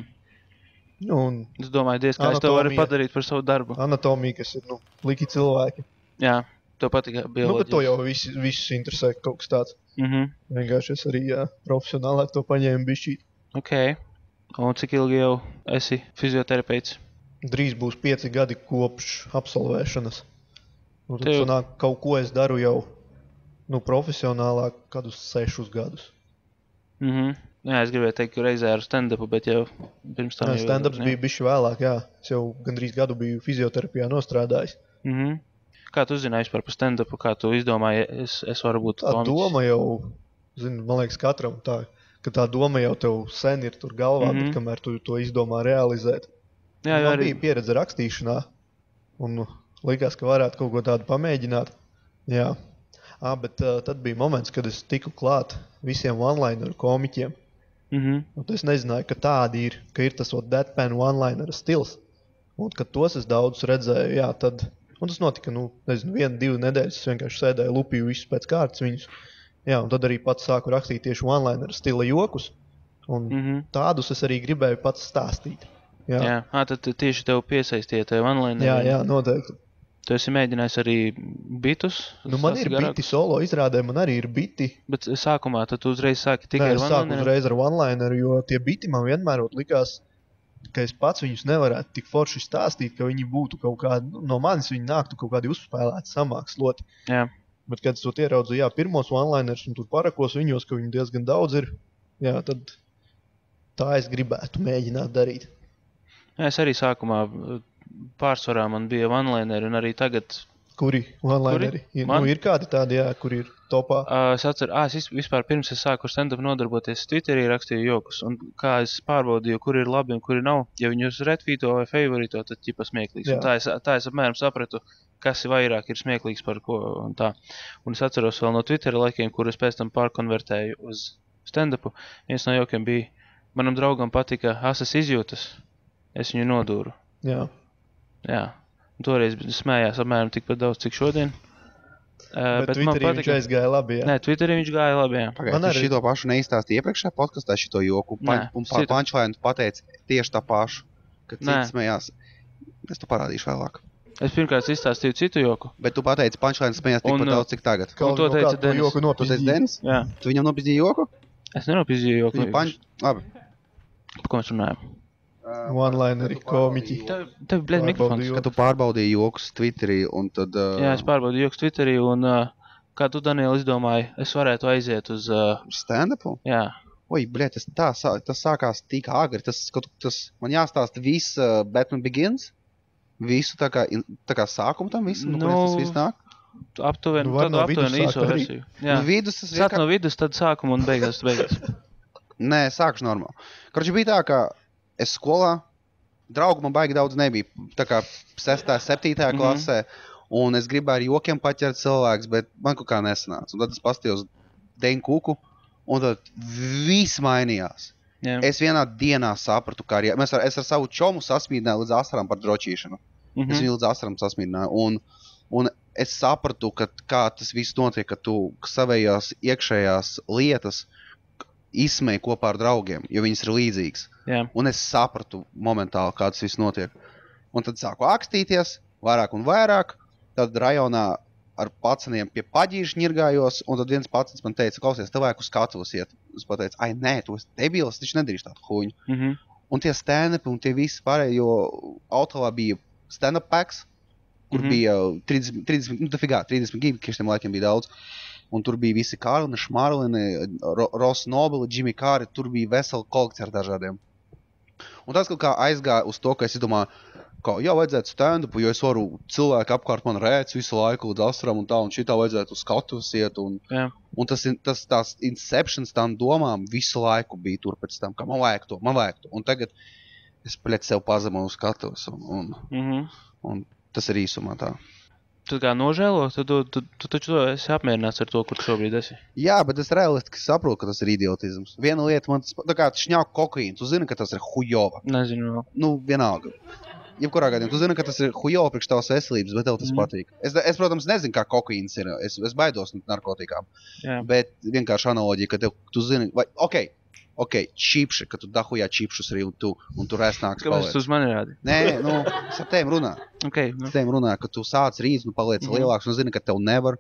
S3: Un
S1: Es domāju, diez kā es to varu
S3: Anatomija.
S1: padarīt par savu darbu.
S3: anatomija, kas ir, nu, liki cilvēki.
S1: Jā, tev patika
S3: Nu, bet
S1: bioloģija.
S3: to jau visi, visus interesē kaut kas tāds.
S1: Mhm.
S3: Vienkārši es arī, jā, profesionālāk to paņēmu bišķīt.
S1: Ok. Un cik ilgi jau esi fizioterapeits?
S3: Drīz būs pieci gadi kopš absolvēšanas. Un tad
S1: Tev-
S3: sanāk, kaut ko es daru jau, nu, profesionālāk kādus sešus gadus.
S1: Mhm. Jā, es gribēju teikt, ka reizē ar stand-upu, bet jau pirms tam
S3: Jā,
S1: jau...
S3: stand-ups
S1: jā.
S3: bija bišķi vēlāk, jā. Es jau gandrīz gadu biju fizioterapijā nostrādājis.
S1: Mhm. Kā tu uzzināji vispār par stand-upu, kā tu izdomāji, es, es varu būt
S3: Tā
S1: komiķis?
S3: doma jau, zinu, man liekas, katram tā, ka tā doma jau tev sen ir tur galvā,
S1: Mhm.
S3: bet kamēr tu to izdomā realizēt.
S1: Jā, jo
S3: Man
S1: arī...
S3: bija pieredze rakstīšanā, un nu, likās, ka varētu kaut ko tādu pamēģināt. Jā, à, bet uh, tad bija moments, kad es tiku klāt visiem one-lineru komiķiem.
S1: Mhm.
S3: Un es nezināju, ka tādi ir, ka ir tas ot deadpan one-lineru stils. Un kad tos es daudz redzēju, jā, tad... Un tas notika, nu, nezinu, vienu, divu nedēļas. Es vienkārši sēdēju, lupīju visus pēc kārtas viņus. Jā, un tad arī pats sāku rakstīt tieši one-lineru stila jokus. Un
S1: Mhm.
S3: tādus es arī gribēju pats stāstīt. Jā,
S1: Jā, Ā, tad tu tieši tev piesaistīja tev online.
S3: jā, jā noteikti.
S1: Tu esi mēģinājis arī bitus?
S3: Nu, man
S1: Tas
S3: ir
S1: garāks.
S3: biti solo izrādē, man arī ir biti.
S1: Bet sākumā tad tu uzreiz sāki tikai
S3: Nē,
S1: ar
S3: es sāku
S1: one-lineriem?
S3: uzreiz ar one-lineru, jo tie biti man vienmēr ot likās, ka es pats viņus nevarētu tik forši stāstīt, ka viņi būtu kaut kādi, nu, no manis viņi nāktu kaut kādi uzspēlēti, samāksloti.
S1: Jā.
S3: Bet, kad es to ieraudzīju, jā, pirmos one-linerus un tur parakos viņos, ka viņi diezgan daudz ir, jā, tad tā es gribētu mēģināt darīt.
S1: Jā, es arī sākumā uh, pārsvarā man bija one-lineri un arī tagad
S3: Kuri one-lineri? Ir,
S1: Man?
S3: nu, ir kādi tādi, jā, kur ir topā.
S1: Uh, es atceru, ah, es vis- vispār pirms es sāku ar stand-up nodarboties, Twitterī rakstīju jokus, un kā es pārbaudīju, kur ir labi un kuri nav, ja viņus retvīto vai favorito, tad ķipa smieklīgs.
S3: Jā.
S1: Un tā es, tā es apmēram sapratu, kas ir vairāk ir smieklīgs par ko un tā. Un es atceros vēl no Twittera laikiem, kur es pēc tam pārkonvertēju uz stand-upu. Viens no jokiem bija, manam draugam patika asas izjūtas, es viņu nodūru.
S3: Jā.
S1: Jā. Un toreiz smējās apmēram tikpat daudz, cik šodien. Uh,
S3: Bet, bet Twitterī viņš aizgāja labi, jā.
S1: Nē, Twitterī viņš gāja labi, jā.
S2: Pagaid,
S3: Man
S2: tu
S3: arī-
S2: šito pašu neizstāstīji iepriekšējā podkastā, šito joku.
S1: Nē,
S2: Paņ, un par
S1: citu.
S2: punchline pateici tieši tā pašu, ka
S1: Nē.
S2: cits smējās. Es to parādīšu vēlāk.
S1: Es pirmkārt izstāstīju citu joku.
S2: Bet tu pateici, punchline smējās
S1: Un,
S2: tikpat
S1: uh,
S2: daudz, cik tagad.
S1: Un to teica
S3: kādu
S1: Denis.
S3: joku
S2: Tu teici,
S3: nopietni.
S2: Denis?
S1: Jā.
S2: Tu viņam nopietni joku?
S1: Es nenopizdīju joku.
S2: Viņa panč... Labi.
S1: Par ko mēs runājam?
S3: One-lineri, komiķi.
S1: Tev, tev blēd
S3: Pārbaudi
S1: mikrofons.
S3: joku.
S2: Ka tu pārbaudīji jokus Twitterī un tad... Uh,
S1: Jā, es pārbaudu joks Twitterī un uh, kā tu, Daniel, izdomāji, es varētu aiziet uz, uh,
S2: stand-upu?
S1: jā,
S2: Oi, bļet, tas, tā, sā- tas sākās tik agri. Tas, kaut- tas, man jāstāsta viss uh, Batman Begins. Visu tā kā, in- tā kā sākumu tam visam, no
S1: Nu,
S2: kurienes tas viss nāk.
S1: aptuveni,
S3: Nu, var
S1: tādu
S3: no vidus
S1: aptuveni
S3: sākt
S1: īso
S3: arī.
S1: versiju. Jā.
S2: Nu, vidus tas
S1: Sāk
S2: vienkārši...
S1: no vidus, tad sākumu un beigās beigās.
S2: Nē, sākšu normāli. Korči bija tā, ka es skolā, draugu man baigi daudz nebija. Tā kā sestā, septītajā
S1: Mhm.
S2: klasē. Un es gribēju ar jokiem paķert cilvēks, bet man kaut kā nesanāca. Un tad es pastījos Deņu kuku, un tad viss mainījās.
S1: Jā.
S2: Es vienā dienā sapratu, kā arī mēs ar, es ar savu čomu sasmīdināju līdz asarām par drošīšanu.
S1: Mhm.
S2: Es viņu līdz asarām sasmīdināju. Un, un es sapratu, ka, kā tas viss notiek, ka tu savējās iekšējās lietas izsmēji kopā ar draugiem, jo viņas ir līdzīgas.
S1: Jā.
S2: Un es sapratu momentāli, kā tas viss notiek. Un tad sāku akstīties vairāk un vairāk. Tad rajonā ar paceniem pie paģīša ņirgājos, un tad viens pacens man teica, klausies, tev vajag uz skatuves iet. Es pateicu, ai, nē, tu esi debils, taču nedarīšu tādu huņu.
S1: Mhm.
S2: Un tie stand-upi un tie visi pārējie, jo autovā bija stand-up packs, kur
S1: Mhm.
S2: mm -hmm. bija trīsdesmit, trīsdesmit, nu, tā figā, trīsdesmit gigi, ka šiem laikiem bija daudz. Un tur bija visi Kārlini, Šmarlini, Ro Ross Nobili, Jimmy Kāri, tur bija vesela kolekcija ar dažādiem. Un tas kaut kā aizgāja uz to, ka es domāju, ka jau vajadzētu stand-upu, jo es varu cilvēku apkārt man rēc visu laiku līdz asaram un tā, un šitā vajadzētu uz skatuves iet. Un,
S1: Jā.
S2: un tas, tas tās inceptions tām domām visu laiku bija tur pēc tam, ka man vajag to, man vajag to. Un tagad es pēc sev pazemoju uz skatuves, un, un,
S1: Mhm.
S2: un tas ir īsumā tā.
S1: Tu kā nožēlo, tu, tu, tu, tu taču esi apmierināts ar to, kur šobrīd esi.
S2: Jā, bet es realistiski saprotu, ka tas ir idiotisms. Viena lieta man tas, tā kā tu šņāk kokaīnu, tu zini, ka tas ir hujova.
S1: Nezinu.
S2: Nu, vienalga. Jebkurā gadījumā, tu zini, ka tas ir hujova priekš tavas veselības, bet tev tas mm. patīk. Es, es, protams, nezinu, kā kokaīns ir. Es, es baidos no narkotikām. Jā. Bet vienkārši analoģija, ka tev, tu zini, vai, okei, okay, okei, okay, čipši, ka tu dahujā čipšus arī un tu, un tu resnāks paliec.
S1: Kāpēc tu uz mani rādi?
S2: Nē, nu, es ar tēm runā.
S1: Okay, nu.
S2: Es tēm runā, ka tu sāc rīz, nu paliec mm-hmm. lielāks un zini, ka tev nevar,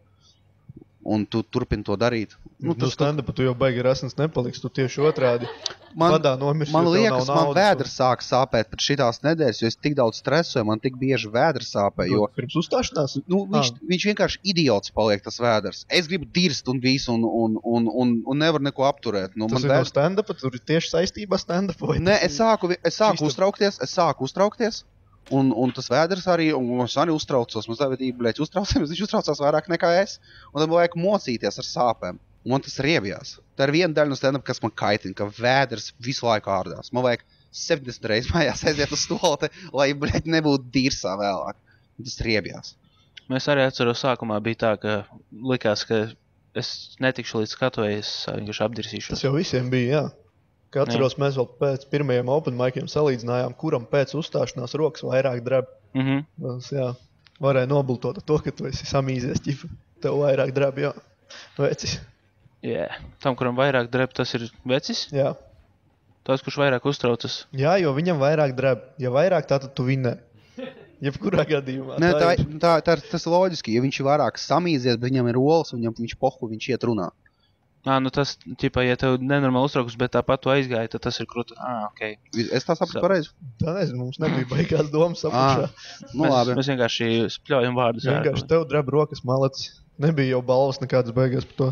S2: un tu turpini to darīt.
S3: Nu, nu stand-up, tu jau baigi rasnes nepaliks, tu tieši otrādi. Man, Vadā nomirsi,
S2: man liekas, man vēders sāk sāpēt pēc šitās nedēļas, jo es tik daudz stresoju, man tik bieži vēders sāpē, jo...
S3: Pirms uzstāšanās?
S2: Nu, viņš, viņš vienkārši idiots paliek, tas vēders. Es gribu dirst un visu, un, un, un, un, un nevar neko apturēt. Nu,
S3: tas
S2: man
S3: ir
S2: vēders...
S3: no stand-upa, tur ir tieši saistībā stand-upa?
S2: Nē, es sāku, es sāku uztraukties, es sāku uztraukties, un, un tas vēders arī, un es arī uztraucos, man zavedīja, bļēc, uztraucamies, viņš uztraucās vairāk nekā es, un tad vajag mocīties ar sāpēm. Un man tas riebjās. Tā ir viena daļa no stand-up, kas man kaitina, ka vēders visu laiku ārdās. Man vajag septiņdesmit reizes mājās aiziet uz stolti, lai, bļēt, nebūtu dirsā vēlāk. Un tas riebjās.
S1: Mēs arī atceros sākumā bija tā, ka likās, ka es netikšu līdz skatuvēju, es vienkārši apdirsīšu.
S3: Tas jau visiem bija, jā. Ka atceros, jā. Mēs vēl pēc pirmajiem open miciem salīdzinājām, kuram pēc uzstāšanās rokas vairāk dreb.
S1: Mhm.
S3: Tas, jā, varēja nobultot to, ka tu esi samīzies, ķipa. Tev vairāk dreb, jā. Vecis.
S1: Jā, yeah. Tam, kuram vairāk dreb, tas ir vecis?
S3: Jā.
S1: Tas, kurš vairāk uztraucas?
S3: Jā, jo viņam vairāk dreb. Ja vairāk, tā tad tu vinnē. Jebkurā gadījumā.
S2: Nē, tā, tā, tā, tā, tas ir loģiski. Ja viņš ir vairāk samīzies, bet viņam ir olas, viņam viņš pohu, viņš iet runā.
S1: Ā, nu tas, ķipā, ja tev nenormāli uztraukas, bet tāpat tu aizgāji, tad tas ir krūti. Ā, okei. Okay.
S2: Es tā sapratu pareizi?
S3: Tā nezinu, mums nebija baigās domas apakšā.
S2: Nu, labi.
S1: Mēs, mēs vienkārši spļaujam vārdus.
S3: Vienkārši tev dreb rokas malacis. Nebija jau balvas nekādas beigās par to.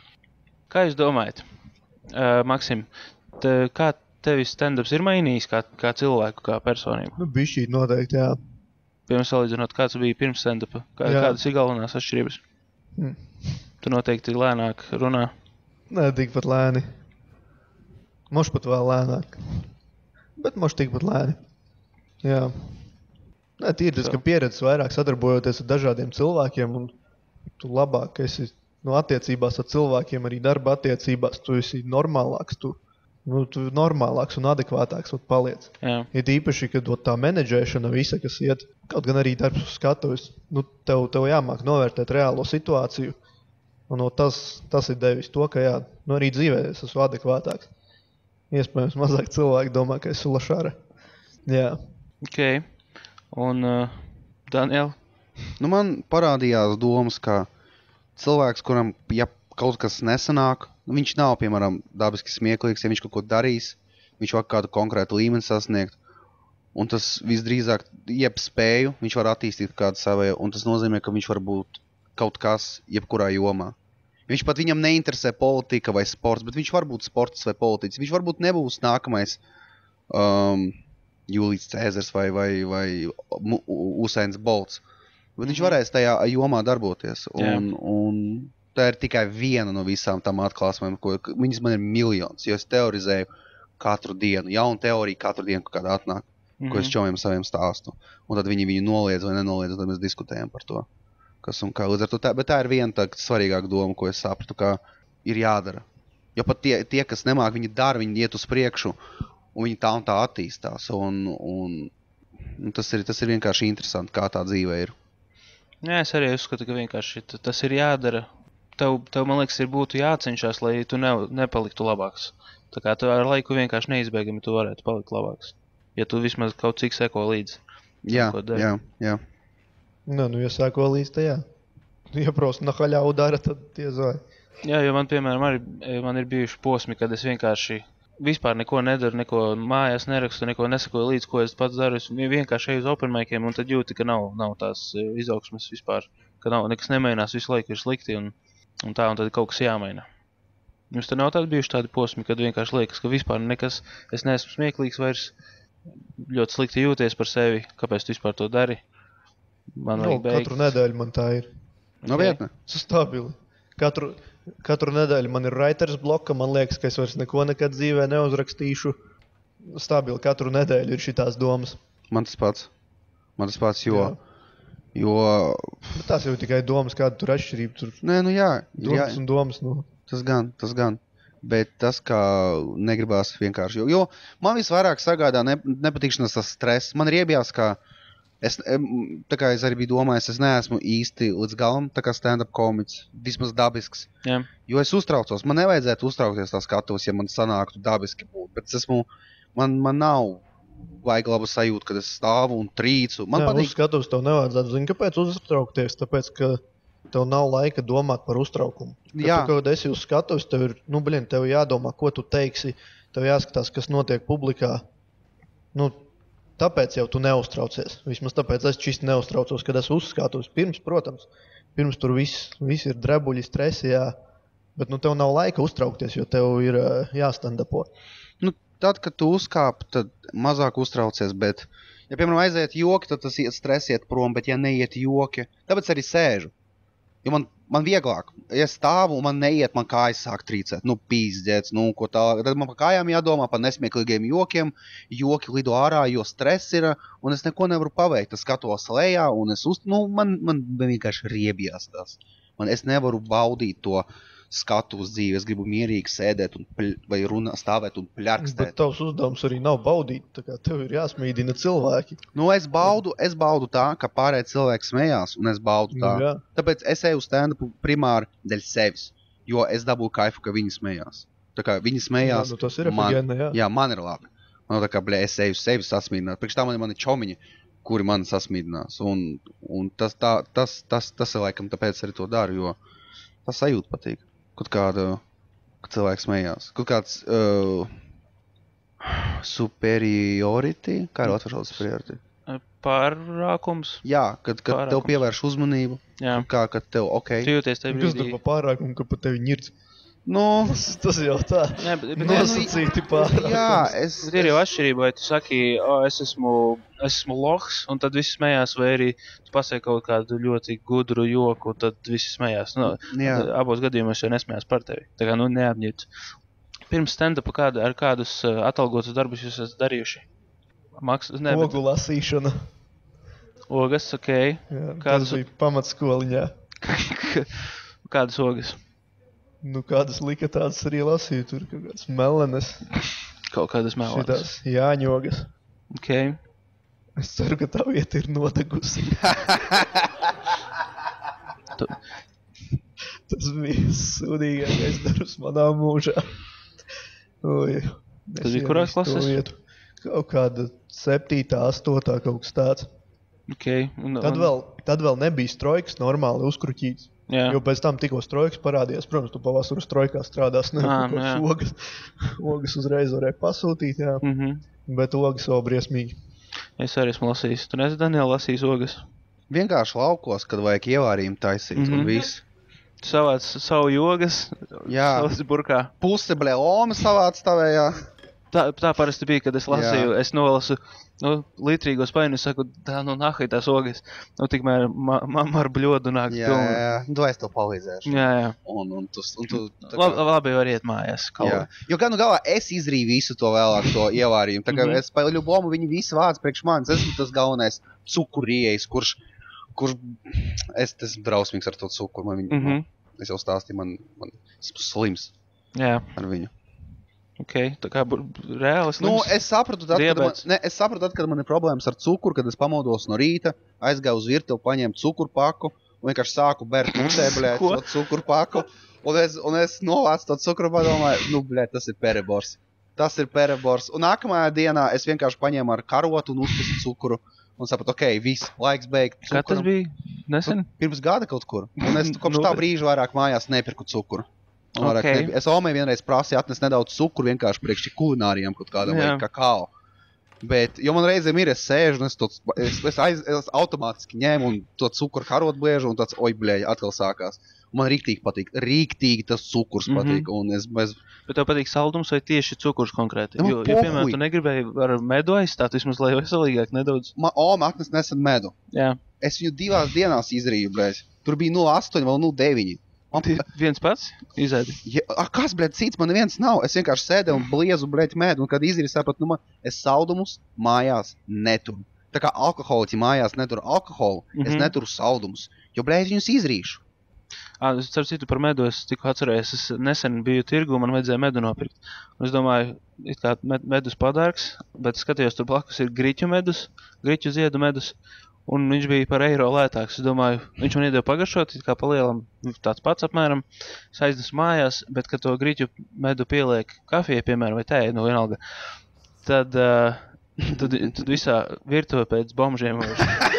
S1: Kā jūs domājat, uh, Maksim, te, kā tevis stand-ups ir mainījis kā, kā cilvēku, kā personību?
S3: Nu, bišķīt noteikti, jā.
S1: Piemēram, salīdzinot, kāds bija pirms stand-upa? Kā, kādas ir galvenās atšķirības?
S3: Hmm.
S1: Tu noteikti lēnāk runā.
S3: Nē, tikpat lēni. Moš pat vēl lēnāk. Bet moš tikpat lēni. Jā. Nē, tīri tas, ka pieredzes vairāk sadarbojoties ar dažādiem cilvēkiem un tu labāk esi no attiecībās ar cilvēkiem, arī darba attiecībās, tu esi normālāks, tu, nu, tu normālāks un adekvātāks paliec.
S1: Jā.
S3: Ir īpaši, kad tā menedžēšana visa, kas iet, kaut gan arī darbs uz skatuves, nu, tev, tev jāmāk novērtēt reālo situāciju, un no, tas, tas ir devis to, ka jā, nu, arī dzīvē es esmu adekvātāks. Iespējams, mazāk cilvēki domā, ka esmu lašāra. Jā.
S1: Ok. Un, uh, Daniel?
S2: Nu, man parādījās domas, ka cilvēks, kuram, ja kaut kas nesanāk, viņš nav, piemēram, dabiski smieklīgs, ja viņš kaut ko darīs, viņš var kādu konkrētu līmeni sasniegt, un tas visdrīzāk, jeb spēju, viņš var attīstīt kādu savēju, un tas nozīmē, ka viņš var būt kaut kas jebkurā jomā. Viņš pat viņam neinteresē politika vai sports, bet viņš var būt sports vai politiķis. Viņš varbūt nebūs nākamais um, Jūlijs Cēzars vai, vai, vai Usains Bolts. Bet viņš varēs tajā jomā darboties, un, un tā ir tikai viena no visām tam atklāsmēm, ko viņas man ir miljons, jo es teorizēju katru dienu, jaunu teoriju katru dienu, kāda atnāk, mm-hmm. ko es čomiem saviem stāstu, un tad viņi viņu noliedz vai nenoliedz, un tad mēs diskutējam par to, kas un kā līdz ar to, tā, bet tā ir viena tā svarīgāka doma, ko es sapratu, ka ir jādara, jo pat tie, tie kas nemāk, viņi dara, viņi iet uz priekšu, un viņi tā un tā attīstās, un, un, un tas, ir, tas ir vienkārši interesanti, kā tā dzīve ir.
S1: Jā, es arī uzskatu, ka vienkārši tas ir jādara. Tev, tev man liekas, ir būtu jācenšas, lai tu ne, nepaliktu labāks. Tā kā tu ar laiku vienkārši neizbēgami tu varētu palikt labāks. Ja tu vismaz kaut cik seko līdzi.
S2: Jā, jā, jā.
S3: Nē, nu, ja seko līdzi, tad jā. Ja prosti nahaļau dara, tad tie zvai.
S1: Jā, jo man, piemēram, arī man ir bijuši posmi, kad es vienkārši vispār neko nedaru, neko mājās nerakstu, neko nesakoju līdz, ko es pats daru. Es vienkārši eju uz open miciem un tad jūti, ka nav, nav tās izaugsmes vispār, ka nav, nekas nemainās, visu laiku ir slikti un, un tā, un tad kaut kas jāmaina. Jums tad nav tādi bijuši tādi posmi, kad vienkārši liekas, ka vispār nekas, es neesmu smieklīgs vairs, ļoti slikti jūties par sevi, kāpēc tu vispār to dari? Man
S3: no, katru nedēļu man tā ir.
S2: Nopietni?
S3: Okay. Stabili. Katru... Katru nedēļu man ir writers bloka, man liekas, ka es vairs neko nekad dzīvē neuzrakstīšu. Stabili katru nedēļu ir šitās domas.
S2: Man tas pats. Man tas pats, jo, Jo...
S3: Bet tās jau tikai domas, kāda tur atšķirība. Tur
S2: Nē, nu jā.
S3: domas
S2: jā.
S3: un domas, nu.
S2: Tas gan, tas gan. Bet tas, kā negribās vienkārši. Jo, jo man visvairāk sagādā ne, nepatīkšanas tas stress. Man ir iebjās, ka es, tā kā es arī biju domājis, es neesmu īsti līdz galam, tā kā stand-up komiķis, vismaz dabisks.
S1: Jā.
S2: Jo es uztraucos. Man nevajadzētu uztraukties tā skatos, ja man sanāktu dabiski būt. Bet es esmu, man, man nav vajag labu sajūtu, kad es stāvu un trīcu. Man
S3: Jā,
S2: patīk.
S3: uz skatus tev nevajadzētu. Zini, kāpēc uztraukties? Tāpēc, ka tev nav laika domāt par uztraukumu. Kad
S2: Jā.
S3: tu kaut esi uz skatus, tev ir, nu, blin, tev jādomā, ko tu teiksi. Tev jāskatās, kas notiek publikā. Nu, tāpēc jau tu neuztraucies. Vismaz tāpēc es čisti neuztraucos, kad es uzskatos. Pirms, protams, pirms tur viss, viss ir drebuļi, stresi, jā. Bet, nu, tev nav laika uztraukties, jo tev ir uh, jāstandapo.
S2: Nu, tad, kad tu uzkāp, tad mazāk uztraucies, bet, ja, piemēram, aiziet joki, tad tas iet stress iet prom, bet ja neiet joki, tāpēc arī sēžu. Jo man, man vieglāk, ja stāvu un man neiet, man kājas sāk trīcēt, nu, pīzdēts, nu, ko tā, tad man pa kājām jādomā par nesmieklīgiem jokiem, joki lido ārā, jo stress ir, un es neko nevaru paveikt, es skatos lejā, un es uz, nu, man, man vienkārši riebjās tas. Man, es nevaru baudīt to skatu uz dzīvi, es gribu mierīgi sēdēt un pļ, vai runā, stāvēt un pļarkstēt.
S3: Bet tavs uzdevums arī nav baudīt, tā kā tev ir jāsmīdina cilvēki.
S2: Nu, es baudu, es baudu tā, ka pārējie cilvēki smējās, un es baudu tā.
S3: Nu, jā.
S2: Tāpēc es eju stand-upu primāri dēļ sevis, jo es dabūju kaifu, ka viņi smējās. Tā kā viņi smējās,
S3: Jā, nu tas ir
S2: man,
S3: efigēni, jā.
S2: jā, man ir labi. Man tā kā, bļē, es eju sevi sasmīdināt. Priekš tā man ir mani čomiņi, kuri mani sasmīdinās. Un, un tas, tā, tas, tas, tas ir laikam tāpēc arī to daru, jo tas sajūta patīk. Kaut kāda, kad cilvēks smējās. Kaut kāds uh, superiority, kā ir latviešu superiority?
S1: Pārrākums.
S2: Jā, kad, kad
S1: Pārākums.
S2: tev pievērš uzmanību,
S1: Jā.
S2: kā kad tev ok.
S1: Tu jūties tajā
S3: Kas tur
S1: brīdī.
S3: pa pārākumu, ka pa tevi ņirds?
S2: Nu,
S3: Tas, tas jau tā.
S1: Jā, bet, bet,
S3: Nosacīti pārākums.
S2: jā, es...
S1: bet ir jau atšķirība, vai tu saki, o, es esmu, es esmu lohs, un tad visi smējās, vai arī tu pasaki kaut kādu ļoti gudru joku, un tad visi smējās. Nu,
S2: Jā.
S1: abos gadījumos jau nesmējās par tevi. Tā kā, nu, neapņīt. Pirms stand-upa kāda, ar kādus uh, atalgotus darbus jūs esat darījuši? Maks, ne, bet
S3: Ogu lasīšana.
S1: ogas, ok.
S3: Jā,
S1: Kādas-
S3: tas bija pamatskoliņā.
S1: Kādas ogas?
S3: Nu, kādas lika tādas arī lasīju. Tur kaut kādas melenes,
S1: Kaut kādas melātas.
S3: šitās jāņogas.
S1: Ok.
S3: Es ceru, ka tā vieta ir nodegusi.
S1: Tu,
S3: Tas bija sūdīgākais darbs manā mūžā. Oj,
S1: Tas bija kurās klases?
S3: Kaut kāda septītā, astotā kaut kas tāds.
S1: ok. Un,
S3: Tad
S1: un,
S3: vēl, tad vēl nebija strojkas normāli uzkruķīts.
S1: jā.
S3: Jo pēc tam tikko strojkas parādījās. Protams, tu pavasaru strojkā strādās. Ne,
S1: Ā,
S3: kaut kādas
S1: jā.
S3: ogas, ogas uzreiz varēja pasūtīt, jā.
S1: Mhm.
S3: Bet ogas vēl briesmīgi.
S1: Es arī esmu lasījis. Tu nezini, Daniela, lasījis ogas.
S2: Vienkārši laukos, kad vajag ievārījumu taisīt, mm
S1: Mhm.
S2: -hmm. un viss.
S1: Tu savāc savu jogas,
S2: Jā.
S1: savas burkā.
S2: Puse, blē, loma savāc tavējā.
S1: Tā, tā parasti bija, kad es lasīju, Jā. es nolasu nu, litrīgo spaini, saku, tā nu nahai tās ogas. Nu, tikmēr ma mamma ar bļodu nāk.
S2: Jā,
S1: pilna.
S2: jā, jā. Tu es tev palīdzēšu.
S1: jā. jā.
S2: Un, un tu, un tu tā
S1: Labi, labi var iet mājās.
S2: Jā.
S1: Kaut.
S2: Jo gan nu galā es izrīju visu to vēlāk, to ievārījumu. Tā kā
S1: Mhm.
S2: es pa ļubomu viņi visi vāc priekš manis. Es esmu tas galvenais cukurījējs, kurš, kurš, es esmu drausmīgs ar to cukuru. Man viņu,
S1: Mhm.
S2: es jau stāstīju, man, man esmu slims
S1: Jā,
S2: ar viņu.
S1: ok. Tā kā bur- reāli
S2: Nu,
S1: slims.
S2: es sapratu, tad, kad man,
S1: Diabēts.
S2: ne, es sapratu, tad, kad man ir problēmas ar cukuru, kad es pamodos no rīta, aizgāju uz virtuvi, paņēmu cukurpaku un vienkārši sāku bērt pusē, blēt,
S1: Ko?
S2: to cukurpaku. Un es, un es novācu to cukuru, padomāju, nu, blēt, tas ir perebors. Tas ir perebors. Un nākamajā dienā es vienkārši paņēmu ar karotu un uzpisu cukuru. Un sapratu, ok, viss, laiks beigt.
S1: Kā tas
S2: cukuram.
S1: bija? Nesen?
S2: Pirms gada kaut kur. Un es kopš
S1: Nu,
S2: tā
S1: bet-
S2: brīža vairāk mājās nepirku cukuru. Un vairāk
S1: Ok.
S2: nebija. Es Omei vienreiz prasīju atnest nedaudz cukuru vienkārši priekš kulinārijām kaut kādam
S1: Jā.
S2: vai kakao. Bet, jo man reizēm ir, es sēžu un es, to, es, es, aiz, es automātiski ņēmu un to cukuru karot bliežu un tāds, oj, blēļ, atkal sākās. Un man rīktīgi patīk, rīktīgi tas cukurs
S1: Mhm.
S2: patīk. Un es, es,
S1: Bet tev patīk saldums vai tieši cukurs konkrēti?
S2: Nu,
S1: Jo, jo piemēram,
S2: pohuj.
S1: tu negribēji ar medu aizstāt, vismaz lai veselīgāk nedaudz.
S2: man Oma atnes nesen medu.
S1: Jā.
S2: Es viņu divās dienās izrīju, blēļ. Tur bija nulle astoņi, vēl nulle deviņi. Man,
S1: Ti viens pats izēdi.
S2: ja, a, kas, blēd, cits man neviens nav. Es vienkārši sēdēju un bliezu, blēd, mēdu. Un kad izrīju, sapratu, nu man, es saldumus mājās neturu. tā kā alkoholiķi mājās netur alkoholu, mm -hmm. es neturu saldumus, jo, bļēj, viņus izrīšu.
S1: À, es starp citu par medu, es tikko atcerējies, es nesen biju tirgu, man vajadzēja medu nopirkt. Un es domāju, it kā med, medus padārgs, bet skatījos, tur blakus ir griķu medus, griķu ziedu medus, un viņš bija par eiro lētāks. Es domāju, viņš man iedeva pagaršot, it kā palielam tāds pats apmēram, es aiznesu mājās, bet, kad to griķu medu pieliek kafijai, piemēram, vai tēja, nu vienalga, tad, uh, tad, tad visā virtuve pēc bomžiem vairs.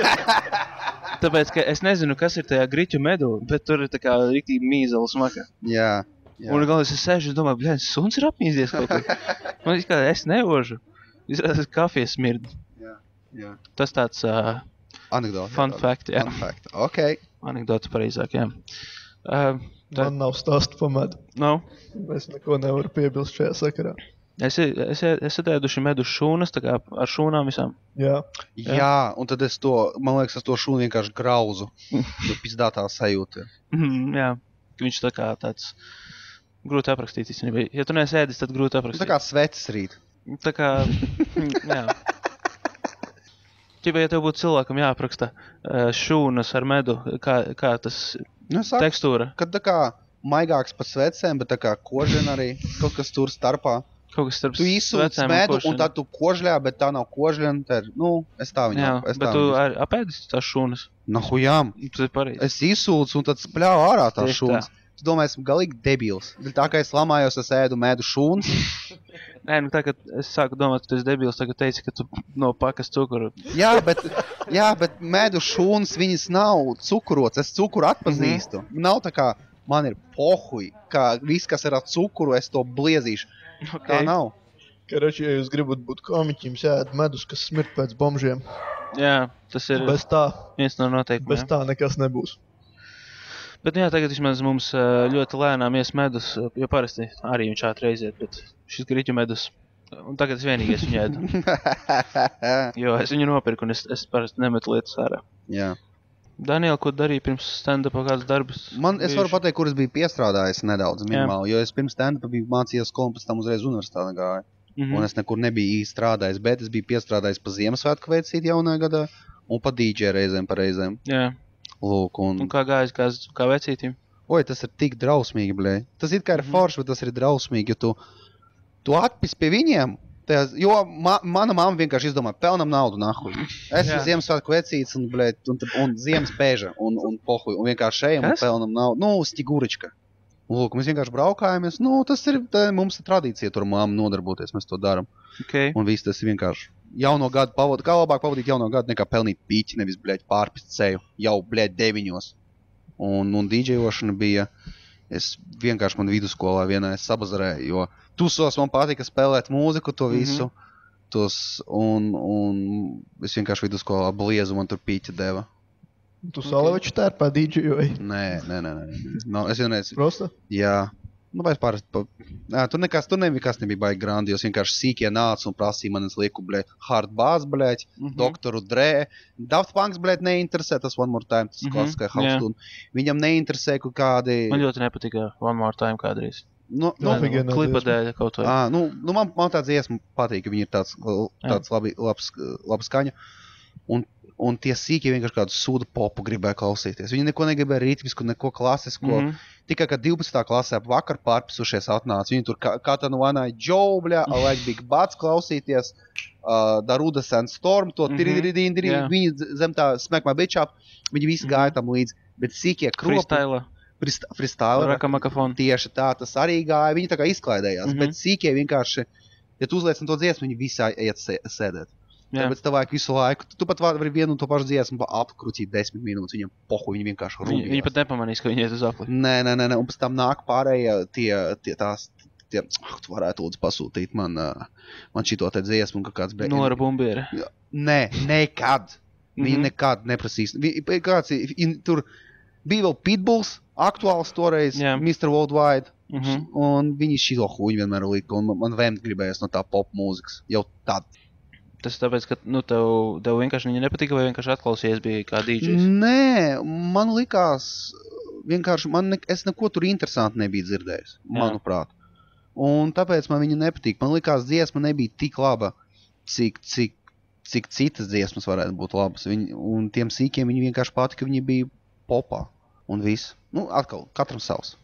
S1: Tāpēc, ka es nezinu, kas ir tajā griķu medu, bet tur ir tā kā riktīgi mīzela smaka.
S2: Jā, jā.
S1: Un galvenais es sēžu un domāju, bļēn, suns ir apmīzies kaut kur. Man ir kā, es nevožu. Izrādās kafijas smird.
S2: Jā, jā.
S1: Tas tāds uh,
S2: Anekdote.
S1: fun fact, jā.
S2: Fun fact, ok.
S1: Anekdote pareizāk, jā. Uh, tā,
S3: Man nav stāstu pa medu.
S1: no,
S3: Es neko nevaru piebilst šajā sakarā.
S1: es, es, es atēduši medu šūnas, tā kā ar šūnām visām.
S3: Jā.
S2: Jā. jā, un tad es to, man liekas, es to šūnu vienkārši grauzu. Tu pizdā tā sajūta.
S1: Mm, jā, viņš tā kā tāds grūti aprakstīt. Īstenībā. Ja tu neesi ēdis, tad grūti
S2: Tā
S1: aprakstīt.
S2: kā sveces rīt.
S1: Tā kā, jā. Ķipa, ja tev būtu cilvēkam jāapraksta uh, šūnas ar medu, kā, kā tas
S2: Nu, es saku,
S1: tekstūra,
S2: kad tā kā maigāks pa svecēm, bet tā kā kožena arī kaut kas tur starpā.
S1: kaut kas starp
S2: Tu izsūc
S1: svecēm
S2: medu,
S1: košanu.
S2: un tad tu kožļā, bet tā nav kožļa. Tā ir, nu, es tā viņu
S1: Jā,
S2: ap- es
S1: bet
S2: tā
S1: tu
S2: viņu-
S1: ar- apēdis tās šūnas.
S2: Nahujām.
S1: Tas ir pareizi.
S2: Es izsūcu, un tad spļāvu ārā tās
S1: Tieši
S2: šūnas. Tu domā, esmu galīgi debils. Tā kā es lamājos, es ēdu medu šūnas.
S1: Nē, nu tā, kad es sāku domāt, ka tu esi debils, tagad teici, ka tu no pakas cukuru.
S2: Jā, bet, jā, bet medu šūnas viņas nav cukurots. Es cukuru atpazīstu. Mm -hmm. Nav tā kā man ir pohuj, kā viss, kas ir ar cukuru, es to bliezīšu. Okay. Tā nav.
S3: Karoči, ja jūs gribat būt komiķi, jums jāēd medus, kas smirt pēc bomžiem.
S1: Jā, tas ir
S3: Bez tā,
S1: viens no noteikumiem.
S3: bez tā nekas nebūs.
S1: Bet, nu jā, tagad vismaz mums ā, ļoti lēnām ies medus, jo parasti arī viņš ātri aiziet, bet šis griķu medus, un tagad es vienīgais viņu ēdu, jo es viņu nopirku un es, es parasti nemetu lietas ārā.
S2: Jā.
S1: Daniela, ko darīja pirms stand-upa kāds darbs?
S2: Man, es varu pateikt, kur es biju piestrādājis nedaudz minimāli, jo es pirms stand-upa biju mācījies skolu un pēc tam uzreiz universitātē gāju.
S1: Mm
S2: Un
S1: -hmm.
S2: es nekur nebiju īsti strādājis, bet es biju piestrādājis pa Ziemassvētku veicīt jaunā gadā un pa D J reizēm pa reizēm.
S1: Jā,
S2: Lūk, un...
S1: un kā gājas, kā, kā vecītim?
S2: Oi, tas ir tik drausmīgi, blē. Tas it kā ir
S1: Mhm.
S2: forši, bet tas ir drausmīgi, jo tu, tu atpis pie viņiem. Tās, jo ma, mana mamma vienkārši izdomā, pelnam naudu, nahuj. Es
S1: Jā.
S2: esmu Ziemassvētku vecīts un, blē, un, un ziemas pēža un, un pohuj. Un vienkārši ejam un
S1: Kas?
S2: pelnam naudu. Nu, stigurička. Un, lūk, mēs vienkārši braukājamies. Nu, tas ir, tā, mums ir tradīcija tur mamma nodarboties, mēs to darām.
S1: Okay.
S2: Un viss tas ir vienkārši jauno gadu pavadīt. Kā labāk pavadīt jauno gadu nekā pelnīt pīķi, nevis, blēģ, pārpist ceļu jau, blēģ, deviņos. Un, un dīdžejošana bija, es vienkārši man vidusskolā vienā es sabazarēju, jo tusos man patika spēlēt mūziku, to visu. Mm -hmm. tos, un, un es vienkārši vidusskolā bliezu, man tur pīķi deva.
S3: Tu okay. Salaviču tērpā dīdžejoji.
S2: Nē, nē, nē, nē. No, es vienreiz,
S3: Prosta?
S2: jā. Nu, vai pāris, pa, nē, tur nekas, tur nekas nebija baigi grandios, vienkārši sīkie nāca un prasīja man, es lieku, blēģ, hard bass, blēģ,
S1: Mm -hmm.
S2: doktoru Dre. Daft Punks, blēģ, neinteresē, tas One More Time, tas
S1: Mhm,
S2: klasiskā house
S1: jā.
S2: tune. Viņam neinteresē kaut kādi...
S1: Man ļoti nepatika One More Time kādreiz.
S2: Nu,
S3: Nu,
S2: nu,
S3: Ofigienā
S1: klipa
S3: dziesma.
S1: dēļ kaut vai.
S2: ā, nu, nu man, man tāds dziesma patīk, ka viņi ir tāds, tāds labi, labs, labs skaņa. Un, un tie sīkie vienkārši kādu sūdu popu gribēja klausīties. Viņi neko negribēja ritmisku, neko klasisku.
S1: Mhm.
S2: Tikai, kad divpadsmitā klasē ap vakar pārpisušies atnāca, viņi tur ka- katru no vanāja Džobļa, I like Big Bats klausīties, uh, Daruda Sandstorm, to
S1: Mhm,
S2: tirididindiri,
S1: jā.
S2: viņi z- zem tā Smack My Bitch Up, viņi visi
S1: Mhm.
S2: gāja tam līdzi, bet sīkie kropi,
S1: Freestyle,
S2: frist- freestyle,
S1: rakamakafon.
S2: tieši tā, tas arī gāja, viņi tā kā izklaidējās,
S1: Mhm.
S2: bet sīkie vienkārši, ja tu uzliec to dziesmu, viņi visi iet sē- sēdēt.
S1: Jā.
S2: Tāpēc tev vajag visu laiku, tu, tu pat vari vienu un to pašu dziesmu pa apkrutīt desmit minūtes, viņam pohu, viņi vienkārši
S1: Viņi,
S2: rūpījās.
S1: viņi pat nepamanīs, ka viņi iet uz apli.
S2: Nē, nē, nē, nē, un pēc tam nāk pārējie tie, tie tās, tie, ah, tu varētu lūdzu pasūtīt man, uh, man šito te dziesmu, un ka kāds... Be...
S1: Nora Bumbiere.
S2: Nē, nekad. Viņi
S1: Mhm.
S2: nekad neprasīs. Vi, kāds, ir- in, tur bija vēl Pitbulls, aktuāls toreiz,
S1: Jā.
S2: mister Worldwide,
S1: Mhm.
S2: un viņi šito huņu vienmēr lika, un man, man vēmt gribējās no tā pop mūzikas, jau tad.
S1: Tas tāpēc, ka nu, tev, tev vienkārši viņa nepatika vai vienkārši atklausies bija kā dīdžejs?
S2: Nē, man likās, vienkārši, man ne, es neko tur interesanti nebiju dzirdējis,
S1: Jā.
S2: manuprāt. Un tāpēc man viņa nepatīk. Man likās, dziesma nebija tik laba, cik, cik cik citas dziesmas varētu būt labas. Viņi, un tiem sīkiem viņi vienkārši patika, viņi bija popā. Un viss. Nu, atkal, katram savs.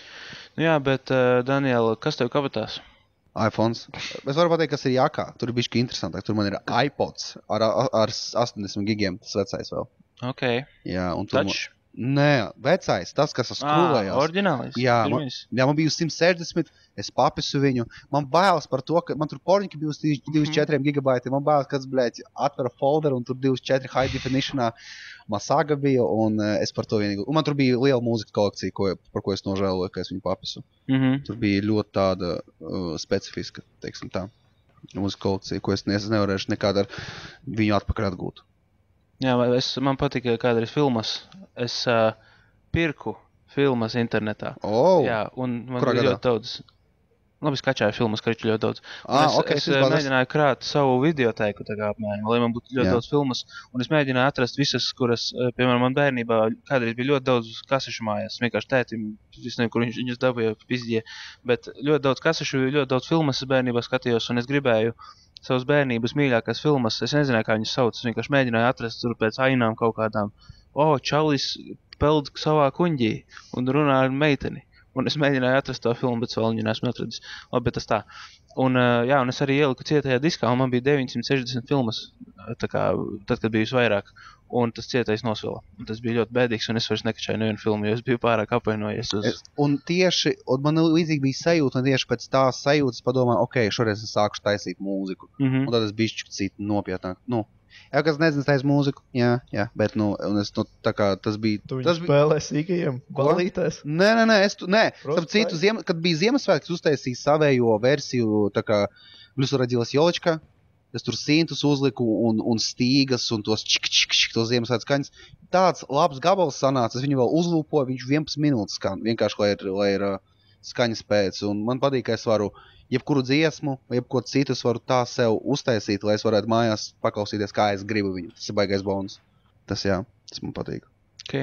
S1: Jā, bet, uh, Daniela, kas tev kabatās?
S2: iPhones. Es varu pateikt, kas ir jākā. Tur ir bišķi interesantāk. Tur man ir iPods ar, ar, ar astoņdesmit gigiem. Tas vecais vēl.
S1: Ok.
S2: Jā, un tur...
S1: Touch?
S2: Man... Nē, vecais. Tas, kas skrūlējās.
S1: Ah, oriģinālis?
S2: Jā, man, jā, man bija uz simt sešdesmit. Es papisu viņu. Man bailes par to, ka man tur porņika bija uz divdesmit četriem gigabaitiem. Man bailes, kad es, blēķi, atvera folderu un tur divdesmit četri high definitionā Masaga bija un uh, es par to vienīgi. Un man tur bija liela mūzika kolekcija, ko, par ko es nožēloju, ka es viņu papisu.
S1: Mm-hmm.
S2: Tur bija ļoti tāda uh, specifiska, teiksim tā, mūzika kolekcija, ko es, ne, es nevarēšu nekād ar viņu atpakaļ atgūt. Jā,
S1: es, man patika kādreiz filmas. Es uh, pirku filmas internetā.
S2: Oh,
S1: jā, un man
S2: kurā
S1: bija
S2: gadā?
S1: ļoti daudz. Labi, skačāju filmas, ka ir ļoti daudz.
S2: Ah,
S1: es
S2: okay,
S1: es mēģināju krāt savu videoteiku, tā kā apmēram, lai man būtu ļoti
S2: Jā.
S1: daudz filmas. Un es mēģināju atrast visas, kuras, piemēram, man bērnībā kādreiz bija ļoti daudz kasešu mājās. Vienkārši tētim, es nezinu, kur viņš viņus dabūja pizdie. Bet ļoti daudz kasešu, ļoti daudz filmas es bērnībā skatījos, un es gribēju savas bērnības mīļākās filmas. Es nezināju, kā viņas sauc. Es vienkārši mēģināju atrast tur pēc ainām kaut kādām. O, Čalis peld savā kuņģī un runā ar meiteni. Un es mēģināju atrast to filmu, bet vēl viņu nesmu atradis. Labi, bet tas tā. Un, jā, un es arī ieliku cietajā diskā, un man bija deviņsimt sešdesmit filmas, tā kā, tad, kad bija vairāk. Un tas cietais nosvila. Un tas bija ļoti bēdīgs, un es vairs nekačāju nevienu filmu, jo es biju pārāk apvainojies uz...
S2: Es, un tieši, un man līdzīgi bija sajūta, un tieši pēc tās sajūtas padomāju, ok, šoreiz es sākušu taisīt mūziku.
S1: Mm-hmm.
S2: Un tad es bišķi citu nopietnāk. Nu, jā, kas nezinu taisa mūziku, jā, jā, bet, nu, un es, nu, tā kā tas bija...
S3: Tu
S2: tas
S3: viņu
S2: bija...
S3: spēlē sīkajiem balītēs?
S2: Nē, nē, nē, es tu, nē.
S3: Просто
S2: Starp citu, ziem, kad bija Ziemassvētki, uztaisīju savējo versiju, tā kā Bļusu radīlas Jolička. Es tur sintus uzliku un, un stīgas un tos čik, čik, čik, tos Ziemassvētku skaņas. Tāds labs gabals sanāca, es viņu vēl uzlūpoju, viņš vienpadsmit minūtes skan, vienkārši, lai ir, lai ir uh, skaņas pēc. Un man patīk, ka es varu jebkuru dziesmu, vai jebko citu es varu tā sev uztaisīt, lai es varētu mājās paklausīties, kā es gribu viņu. Tas ir baigais bonus. Tas jā, tas man patīk.
S1: Ok.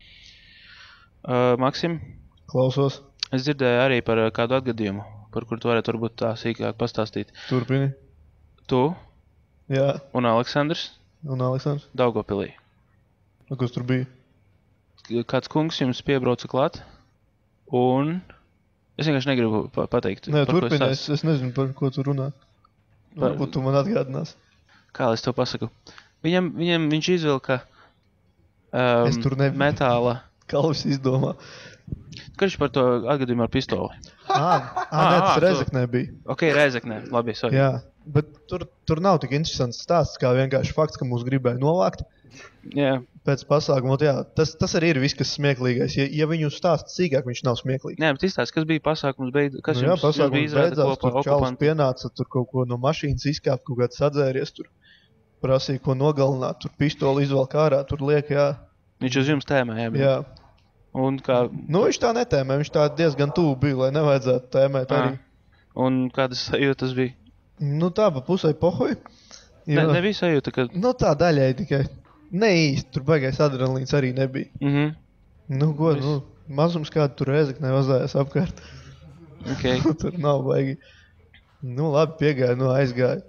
S1: Uh, Maksim?
S3: Klausos.
S1: Es dzirdēju arī par uh, kādu atgadījumu, par kur tu varētu varbūt tā sīkāk pastāstīt.
S3: Turpini.
S1: Tu
S3: Jā.
S1: un Aleksandrs
S3: Un Aleksandrs?
S1: Daugavpilī.
S3: Un kas tur bija?
S1: Kāds kungs jums piebrauca klāt, un es vienkārši negribu pa pateikt.
S3: Nē,
S1: par ko
S3: turpini,
S1: es
S3: es, es nezinu, par ko tu runā.
S1: Par-
S3: Varbūt tu man atgādinās.
S1: Kā lai es to pasaku? Viņam, viņam viņš izvilka um,
S3: Es tur nebiju.
S1: metāla.
S3: Kalvis izdomā.
S1: Karš par to atgadījumu ar pistoli.
S3: Ā, ā, nē,
S1: Ā,
S3: tas
S1: tu-
S3: Rezeknē bija.
S1: Ok, Rēzeknē. Labi, sorry.
S3: Jā, bet tur, tur nav tik interesants stāsts, kā vienkārši fakts, ka mūs gribēja novākt
S1: Jā.
S3: pēc pasākuma. Jā, tas, tas arī ir viss, kas smieklīgais. Ja, ja viņu stāsta sīkāk, viņš nav smieklīgs.
S1: Nē, bet izstāst, kas bija pasākums beid... Kas
S3: Nu, jā,
S1: jums, jums bija
S3: pasākums
S1: izrāda
S3: beidzās,
S1: kopā
S3: tur čalis
S1: okupanti?
S3: pienāca, tur kaut ko no mašīnas izkāpt, kaut kāds sadzēries, tur prasīja, ko nogalināt, tur pistoli izvelk ārā, tur liek, jā.
S1: Viņš uz jums tēmē, jā. bija?
S3: jā.
S1: Un kā...
S3: Nu, viņš tā netēmē, viņš tā diezgan tuvu bija, lai nevajadzētu tēmēt arī.
S1: Ā. Un kādas sajūtas bija?
S3: Nu, tā pa pusē pohuj.
S1: Ne, nebija sajūta, ka...
S3: Nu, tā daļai tikai. Ne īsti, tur baigais adrenalīns arī nebija.
S1: Mhm.
S3: Nu, ko,
S1: Viss.
S3: nu, mazums kādu tur Rezeknē vazājas apkārt.
S1: Ok.
S3: Tur nav baigi. Nu, labi, piegāja, nu, aizgāja.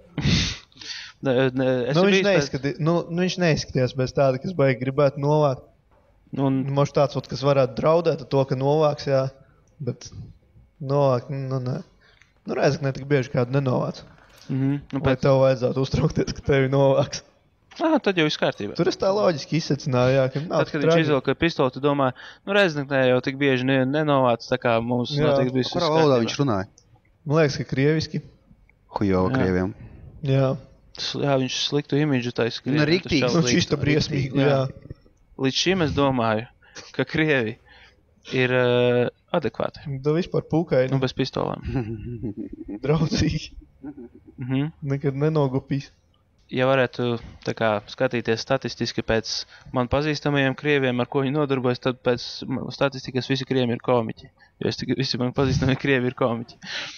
S1: Ne, ne, es
S3: Nu,
S1: biju
S3: viņš,
S1: izpēc-
S3: neizskatī, nu, nu, viņš neizskatījās bez tāda, kas baigi gribētu novākt.
S1: Un...
S3: Nu, Moš tāds, ot, kas varētu draudēt ar to, ka novāks, jā. Bet novākt, nu, nē. Nu, Rezeknē tik bieži kādu nenovāc.
S1: Mhm. Nu,
S3: Vai
S1: pēc...
S3: tev vajadzētu uztraukties, ka tevi novāks?
S1: Ā, tad jau viss kārtībā.
S3: Tur es tā loģiski izsacināju, jā, ka nav
S1: Tad, kad viņš izvilka pistoli, tu domā, nu, Rezeknē jau tik bieži ne, nenovāc, tā kā mums
S3: Jā.
S1: noteikti viss
S2: Kurā
S1: viss
S2: valodā
S1: kārtībā.
S2: viņš runāja?
S3: Man liekas, ka krieviski.
S2: Hujo
S1: Jā.
S2: krieviem.
S3: Jā.
S1: S- Jā, viņš sliktu imidžu taisa.
S2: Nu, riktīgs.
S3: Nu, šista briesmīgi, jā.
S1: Līdz šim es domāju, ka Krievi ir uh, adekvāti.
S3: Tu vispār pūkai,
S1: Nu,
S3: nu,
S1: bez pistolēm.
S3: draudzīgi.
S1: Mhm.
S3: Nekad nenogupīs.
S1: Ja varētu tā kā skatīties statistiski pēc man pazīstamajiem krieviem, ar ko viņi nodarbojas, tad pēc m- statistikas visi krievi ir komiķi. Jo es tikai visi man pazīstamie krievi ir komiķi.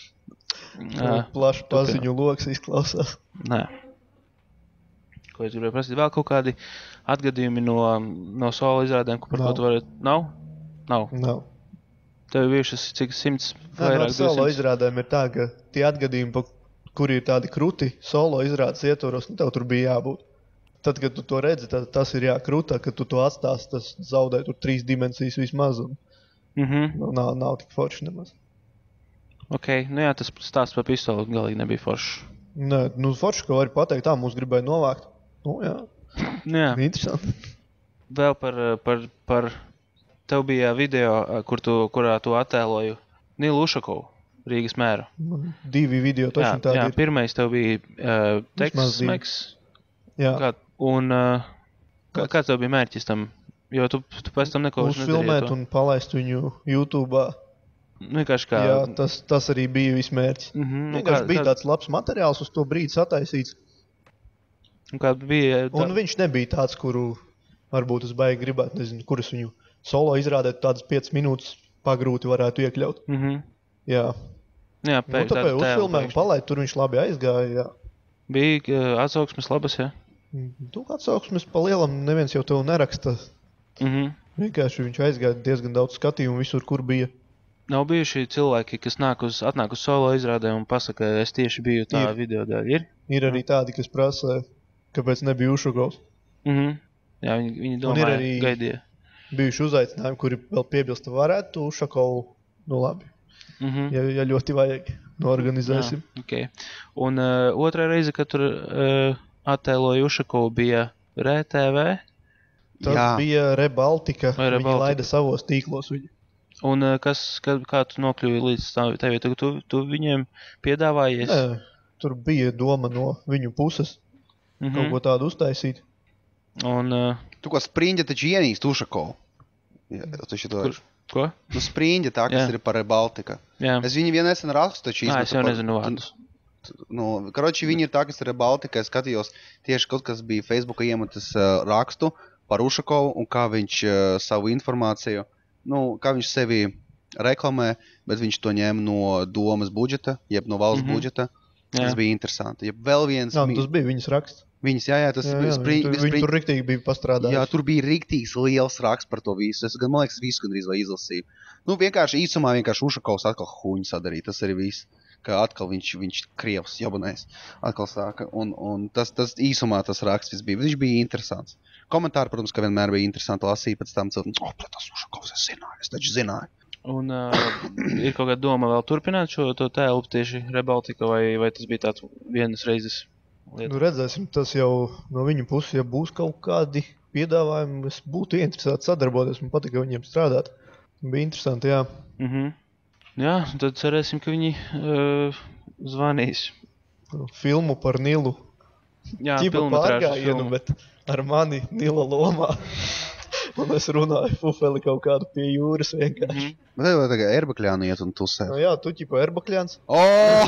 S1: Ā,
S3: Plašs
S1: turpinām.
S3: paziņu loks izklausās.
S1: Nē. Ko es gribēju prasīt? Vēl kaut kādi atgadījumi no, no solo izrādēm, ko par
S3: Nav.
S1: ko tu varētu... Nav? Nav.
S3: Nav.
S1: Tev ir bijušas cik simts
S3: Nē, no
S1: vairāk
S3: solo
S1: divsimt?
S3: izrādēm ir tā, ka tie atgadījumi, pa kur ir tādi kruti solo izrādes ietvaros, nu tev tur bija jābūt. Tad, kad tu to redzi, tad tas ir jākrūtā, kad tu to atstās, tas zaudē tur trīs dimensijas vismaz, un
S1: Mhm.
S3: nu, nav, nav tik forši nemaz.
S1: Ok, nu jā, tas stāsts par pistoli galīgi nebija foršs.
S3: Nē, nu forši, ko vari pateikt, tā mūs gribēja novākt. Nu, jā,
S1: Nu jā,
S3: interesanti.
S1: vēl par, par, par tev bija video, kur tu, kurā tu attēloju Nilu Ušakovu, Rīgas mēru.
S3: Man divi video
S1: Jā,
S3: toši tādi
S1: jā,
S3: ir.
S1: pirmais tev bija uh,
S3: Vismaz
S1: teksts
S3: divi.
S1: smeks,
S3: Jā,
S1: kā, un uh, kā, kā tev bija mērķis tam? Jo tu, tu pēc tam neko vairs nedarīji
S3: uzfilmēt
S1: to.
S3: un palaist viņu YouTube.
S1: Nu, vienkārši kā...
S3: Jā, tas, tas arī bija vismērķis.
S1: Mhm, nu,
S3: Vienkārši
S1: kā,
S3: bija
S1: kā,
S3: tāds labs materiāls uz to brīdi sataisīts.
S1: nu, kā bija... Tā,
S3: Un viņš nebija tāds, kuru varbūt es baigi gribētu, nezinu, kurus viņu solo izrādēt tādas piecas minūtes pagrūti varētu iekļaut.
S1: mhm.
S3: Jā,
S1: Jā,
S3: nu,
S1: pēc
S3: tāpēc uzfilmēju, palaid, tur viņš labi aizgāja. Jā.
S1: Bija uh, atsauksmes labas, jā?
S3: Tu kāds augsmes pa lielam, neviens jau tev neraksta.
S1: Mhm.
S3: Vienkārši viņš aizgāja diezgan daudz skatījumu visur, kur bija.
S1: Nav bijuši cilvēki, kas nāk uz, atnāk uz solo izrādē un pasaka, es tieši biju tā
S3: Ir.
S1: video dēļ. Ir?
S3: Ir arī tādi, kas prasa, kāpēc nebija Ušakovs.
S1: Mhm. Jā, viņi, viņi
S3: Un ir
S1: domāja,
S3: arī-
S1: gaidīja.
S3: Bijuši uzaicinājumi, kuri vēl piebilsta varētu Ušakovu. Nu labi,
S1: Mhm.
S3: ja, ja ļoti vajag, norganizēsim.
S1: Jā, okay. Un uh, otrā reize, kad tur uh, attēloja Ušakovu, bija R T V.
S3: Tas
S2: Jā.
S3: bija Rebaltika,
S1: Vai
S3: viņi
S1: Rebaltika.
S3: laida savos tīklos viņu.
S1: Un uh, kas, kad, kā tu nokļuvi līdz tā- tev? Tu, tu, tu viņiem piedāvājies?
S3: Nē, tur bija doma no viņu puses
S1: Mhm.
S3: kaut ko tādu uztaisīt.
S1: Un uh,
S2: Tu ko sprīņģa taču ienīst Ušakovu. Jā, tu šito
S1: Kur? ko?
S2: Nu, sprīņģa tā, kas
S1: Jā.
S2: ir par Baltika.
S1: Jā.
S2: Es viņu vien nesen rakstu, taču
S1: Nā, es
S2: izmetu
S1: jau
S2: par-
S1: nezinu vārdus.
S2: Nu, karoči, viņi ir tā, kas ir Baltika. Es skatījos tieši kaut kas bija Facebooka iemetas uh, rakstu par Ušakovu un kā viņš uh, savu informāciju, nu, kā viņš sevi reklamē, bet viņš to ņem no domas budžeta, jeb no valsts
S1: Mhm.
S2: mm -hmm. budžeta.
S1: Jā.
S2: Tas bija interesanti. Jeb vēl viens
S3: Jā,
S2: mi-
S3: tas bija viņas raksts.
S2: viņas, jā, jā, tas
S3: Jā,
S2: bija
S3: jā,
S2: sprī-
S3: viņi, tur,
S2: bija
S3: viņi
S2: sprī-
S3: tur riktīgi bija pastrādājuši.
S2: Jā, tur bija riktīgs liels raksts par to visu. Es gan, man liekas, visu gandrīz vai izlasīju. Nu, vienkārši īsumā vienkārši Ušakovs atkal huņu sadarīja. Tas arī viss. Ka atkal viņš, viņš krievs, jabunais, atkal sāka. Un, un tas, tas īsumā tas raksts viss bija. Viņš bija interesants. Komentāri, protams, ka vienmēr bija interesanti lasīt pēc tam cilvēku. O, oh, tas Ušakovs, es zināju, es taču zināju.
S1: Un uh, ir kaut kāda doma vēl turpināt šo to tēlu tieši Rebaltika, vai, vai tas bija tāds vienas reizes lieta?
S3: Nu, redzēsim, tas jau no viņu puses, ja būs kaut kādi piedāvājumi, es būtu interesēts sadarboties, man patika viņiem strādāt. Bija interesanti, jā.
S1: Mhm. Jā, tad cerēsim, ka viņi uh, zvanīs.
S3: Filmu par Nilu.
S1: Jā,
S3: Ķipa
S1: filmatrāžu
S3: pārgājienu,
S1: filmu.
S3: bet ar mani Nila lomā. Un es runāju fufeli kaut kādu pie jūras vienkārši.
S1: Mhm.
S2: Bet tev tagad Erbakļānu iet un tusē.
S3: Nu, jā, tu ķipa Erbakļāns,
S2: Oh!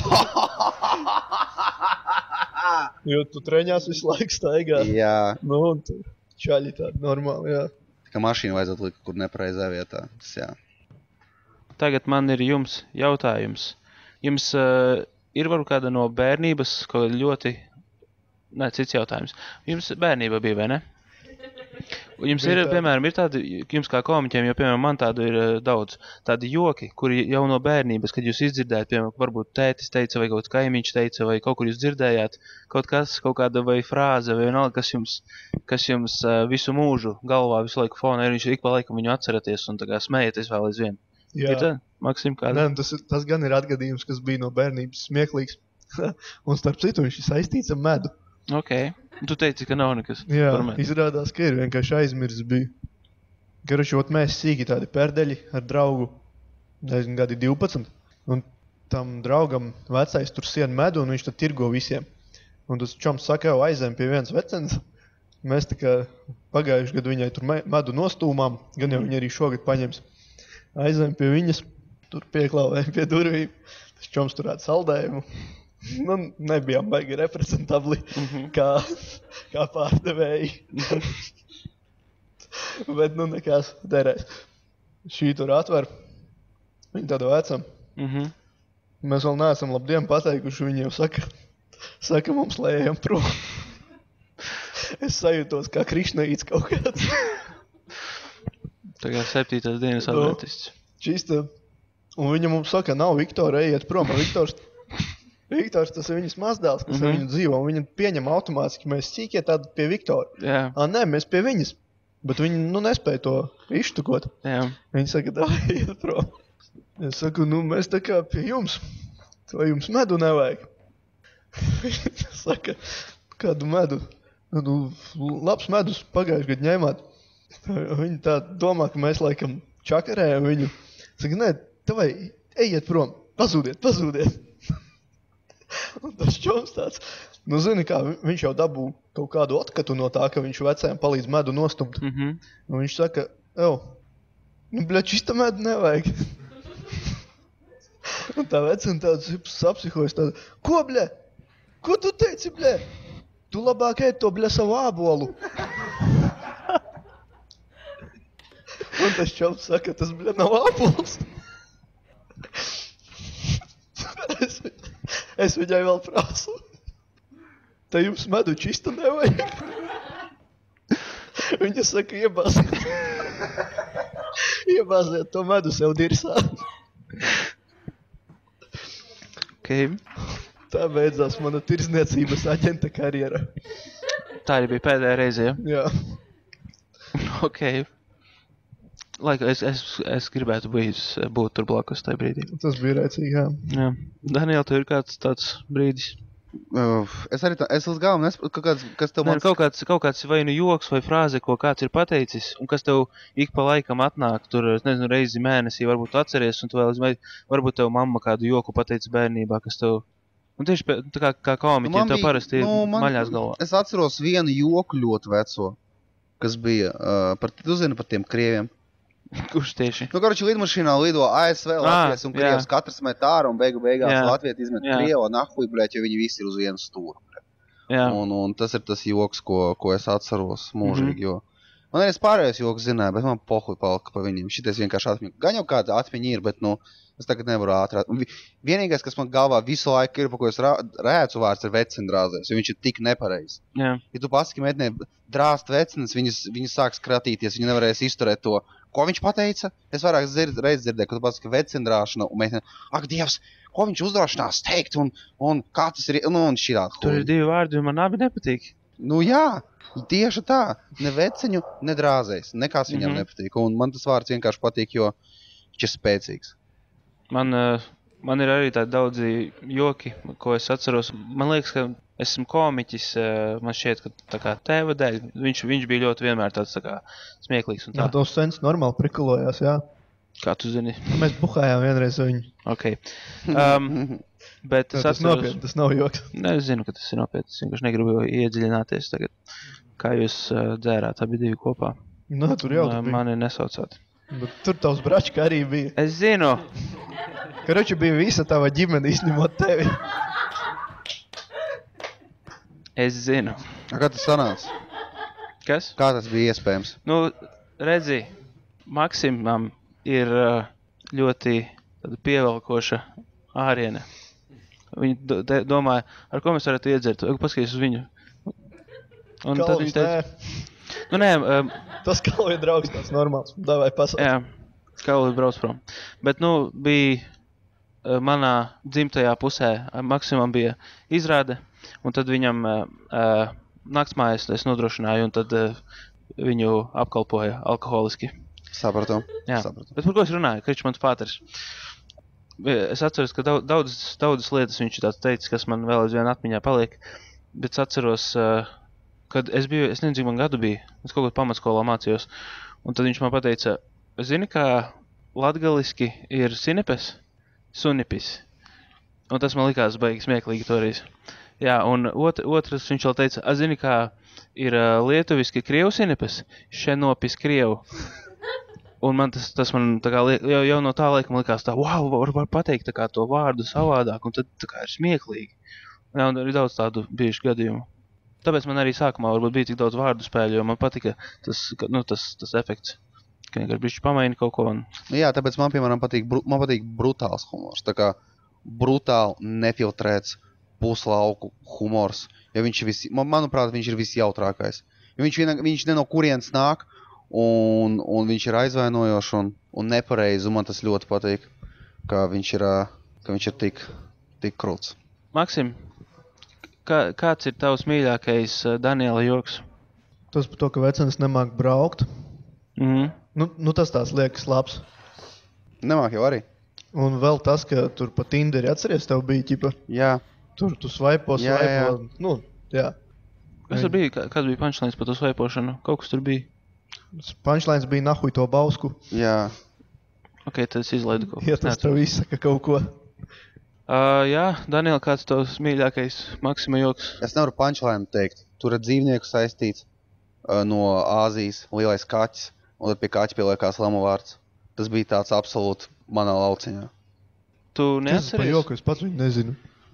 S3: jo tu treņās visu laiku staigā.
S2: Jā,
S3: Nu, un tur čaļi tādi normāli, jā.
S2: ka mašīnu vajadzētu likt kur nepareizā vietā. Tas, jā.
S1: Tagad man ir jums jautājums. Jums uh, ir varbūt kāda no bērnības, ko ļoti... Nē, cits jautājums. Jums bērnība bija, vai ne? Un jums
S3: Bija
S1: ir,
S3: tāda.
S1: piemēram, ir tādi, jums kā komiķiem, jo, piemēram, man tādu ir uh, daudz, tādi joki, kuri jau no bērnības, kad jūs izdzirdējat, piemēram, varbūt tētis teica, vai kaut kaimiņš teica, vai kaut kur jūs dzirdējāt, kaut kas, kaut kāda vai frāze, vai vienalga, kas jums, kas jums uh, visu mūžu galvā, visu laiku fonā ir, viņš ik pa laikam viņu atceraties un tā kā smējaties vēl aizvien.
S3: jā.
S1: Ir tā, Maksim, kāda?
S3: Nē, tas, ir- tas gan ir atgadījums, kas bija no bērnības smieklīgs. Un starp citu, viņš ir saistīts ar medu.
S1: Ok. Tu teici, ka nav nekas
S3: Jā,
S1: par medu.
S3: izrādās, ka ir vienkārši aizmirsts bija. Garušot mēs sīki tādi perdeļi ar draugu, nezinu, gadi divpadsmit. Un tam draugam vecais tur sien medu, un viņš tad tirgo visiem. Un tas čoms saka, jau aizēm pie viens vecens. Mēs tā kā pagājuši gadu viņai tur me- medu nostūmām, gan jau viņa arī šogad paņems. Aizēm pie viņas, tur pieklāvējam pie durvīm. Tas čoms turētu saldējumu. Nu, nebijām baigi reprezentabli,
S1: Mhm.
S3: kā, kā pārdevēji. Bet, nu, nekas derēs. Šī tur atver. Viņa tāda vecam.
S1: Mhm.
S3: Mēs vēl neesam labdien pateikuši. Viņi jau saka, saka mums, lai ejam prom. Es sajūtos kā krišnaīts kaut kāds.
S1: Tā kā septītās dienas
S3: Nu.
S1: adventists.
S3: Čista. Un viņa mums saka, nav Viktora, ejiet prom. Viktors Viktors, tas ir viņas mazdēls, kas mm-hmm. ar viņu dzīvo, un viņa pieņem automātiski, mēs cīkie tādi pie Viktora.
S1: Jā.
S3: Ā, nē, mēs pie viņas, bet viņi, nu, nespēja to izštukot.
S1: Jā.
S3: Viņi saka, dāj, iet prom. Es saku, nu, mēs tā kā pie jums, vai jums medu nevajag? Viņi saka, kādu medu? Nu, labs medus pagājuši gadu ņēmāt. Viņi tā domā, ka mēs laikam čakarējam viņu. Saka, nē, tavai, ejiet prom, pazūdiet, pazūdiet. Un tas čoms tāds, nu zini kā, viņš jau dabū kaut kādu atkatu no tā, ka viņš vecajam palīdz medu nostumt.
S1: Mm-hmm.
S3: Un viņš saka, ev, nu bļa, čista medu nevajag. Un tā vecam tāds sapsihojas tāda, ko bļa? Ko tu teici, bļa? Tu labāk ēd to bļa savu ābolu. Un tas čoms saka, tas bļa nav ābols. es, es viņai vēl prasu. Te jums medu čista nevajag. Viņa saka, iebāziet. Iebāziet to medu sev dirsā.
S1: Okay.
S3: Tā beidzās mana tirzniecības aģenta karjera.
S1: Tā arī bija pēdējā reize, ja?
S3: Jā.
S1: Ok. Laika, es, es, es gribētu būt, būt tur blakus tajā brīdī.
S3: Tas bija rēcīgi, jā.
S1: Jā. Daniel, tev ir kāds tāds brīdis?
S2: Uh, es arī tā, es līdz galam nesaprotu, kaut kāds, kas tev
S1: Nē,
S2: man...
S1: kaut kāds, kaut kāds vai nu joks vai frāze, ko kāds ir pateicis, un kas tev ik pa laikam atnāk, tur, es nezinu, reizi mēnesī, varbūt tu atceries, un tu vēl, varbūt tev mamma kādu joku pateica bērnībā, kas tev, un tieši pie, tā kā, kā komiķi, nu, tev parasti
S2: nu, man,
S1: maļās galvā.
S2: Es atceros vienu joku ļoti veco, kas bija, uh, par, tu zini par tiem krieviem.
S1: Kurš tieši?
S2: Nu, karoči, lidmašīnā lido A S V, Latvijas un Krievs, jā. Katrs met āru un beigu beigās jā. Latvieti izmet jā. Krievu un nahuj, bļēt, jo viņi visi ir uz vienu stūru. Un, un tas ir tas joks, ko, ko es atceros mūžīgi, mm-hmm. jo man arī es pārējais joks zināju, bet man pohuj palika pa viņiem. Šitais vienkārši atmiņa. Gan jau kāda atmiņa ir, bet, nu, es tagad nevaru ātrāt. Vienīgais, kas man galvā visu laiku ir, pa ko es rēcu vārds, ir vecendrāzēs, jo viņš ir tik nepareizi.
S1: Jā.
S2: Ja tu pasaki meitnē drāst vecenes, viņas, viņas sāk skratīties, viņi nevarēs izturēt to. Ko viņš pateica? Es vairāk dzird, reiz dzirdēju, ka tu pasaki vecendrāšana, un meitnē, ak, Dievs, ko viņš uzdrošinās teikt, un, un kā tas ir, nu, un šitā.
S1: Tur ir divi vārdi, un man abi nepatīk.
S2: Nu jā, tieši tā. Ne veceņu, ne drāzēs. Nekās viņam mm-hmm. nepatīk. Un man tas vārds vienkārši patīk, jo viņš ir spēcīgs.
S1: Man, man ir arī tādi daudzi joki, ko es atceros. Man liekas, ka esmu komiķis, man šķiet, ka tā kā tēva dēļ, viņš, viņš bija ļoti vienmēr tāds tā kā smieklīgs un tā.
S3: Jā, tos sens normāli prikulojās, jā.
S1: Kā tu zini?
S3: Mēs buhājām vienreiz viņu.
S1: Ok. Um, bet es
S3: tas
S1: atceros...
S3: nopietni, tas nav joks.
S1: Ne, es zinu, ka tas ir nopietni. Es vienkārši negribu iedziļināties tagad. Kā jūs uh, dzērāt, abi divi kopā?
S3: Nā, tur jau tu bija.
S1: Mani nesaucāt.
S3: Bet tur tavs bračka arī bija.
S1: Es zinu.
S3: Karoči bija visa tava ģimene izņemot tevi.
S1: Es zinu.
S2: A, kā tas sanāca?
S1: Kas?
S2: Kā tas bija iespējams?
S1: Nu, redzi, Maksimam ir ļoti tāda pievelkoša āriene. Viņi do, de, domāja, ar ko mēs varētu iedzert. Paskaties uz viņu. Un
S3: Kalvis,
S1: tad viņi teica...
S3: Nē.
S1: Nu, nē. Um,
S3: Tas Kalvi draugs tāds normāls. Davai pasauc.
S1: Jā, Kalvi brauc prom. Bet, nu, bija uh, manā dzimtajā pusē. Maksimam bija izrāde. Un tad viņam uh, naktsmājas es nodrošināju, un tad uh, viņu apkalpoja alkoholiski.
S2: Sapratu.
S1: Jā,
S2: Sapratu.
S1: Bet par ko es runāju? Kričs mans pāters. Es atceros, ka daudz, daudzas, daudzas lietas viņš ir tāds teicis, kas man vēl aizvien atmiņā paliek. Bet es atceros, uh, kad es biju, es nezinu, cik man gadu bija, es kaut ko pamatskolā mācījos. Un tad viņš man pateica, zini, kā latgaliski ir sinepes? Sunipis. Un tas man likās baigi smieklīgi toreiz. Jā, un ot, otrs viņš vēl teica, a zini, kā ir uh, lietuviski krievu sinepes? Šenopis krievu. Un man tas, tas man tā kā, jau, jau no tā laika man likās tā, wow, var, var pateikt tā kā to vārdu savādāk, un tad tā kā ir smieklīgi. Jā, un ir daudz tādu bijuši gadījumu. Tāpēc man arī sākumā varbūt bija tik daudz vārdu spēļu, jo man patika tas, nu, tas, tas efekts, ka vienkārši bišķi pamaini kaut ko. Un...
S2: Jā, tāpēc man, piemēram, patīk, bru, man patīk brutāls humors, tā kā brutāli nefiltrēts puslauku humors, jo viņš ir visi, man, manuprāt, viņš ir visjautrākais. Jo viņš, vien, viņš ne no kurienes nāk, un, un viņš ir aizvainojošs un, un nepareizi, un man tas ļoti patīk, ka viņš ir, ka viņš ir tik, tik krūts.
S1: Maksim, kā, kāds ir tavs mīļākais uh, Daniela joks?
S3: Tas par to, ka vecenis nemāk braukt.
S1: Mhm.
S3: Nu, nu tas tās liekas labs.
S2: Nemāk jau arī.
S3: Un vēl tas, ka tur pa Tinderi atceries, tev bija ķipa.
S2: Jā.
S3: Tur tu svaipo,
S2: Jā, jā, jā.
S3: svaipo. Nu, jā.
S1: Kas tur bija? Kā- Kāds bija punchlines par to svaipošanu? Kaut kas tur bija.
S3: Punchlines bija nahuj to bausku.
S2: Jā.
S1: Ok, tad es izlaidu kaut ko.
S3: Ja tas tev izsaka kaut ko.
S1: Uh, jā, Daniel, kāds tavs mīļākais Maksima joks?
S2: Es nevaru punchline teikt. Tur ir dzīvnieku saistīts uh, no Āzijas, lielais kaķis, un tad pie kaķa pieliekās lamu vārds. Tas bija tāds absolūti manā lauciņā.
S1: Tu
S3: Tas par
S1: neatceries?
S3: joku, es pats viņu nezinu.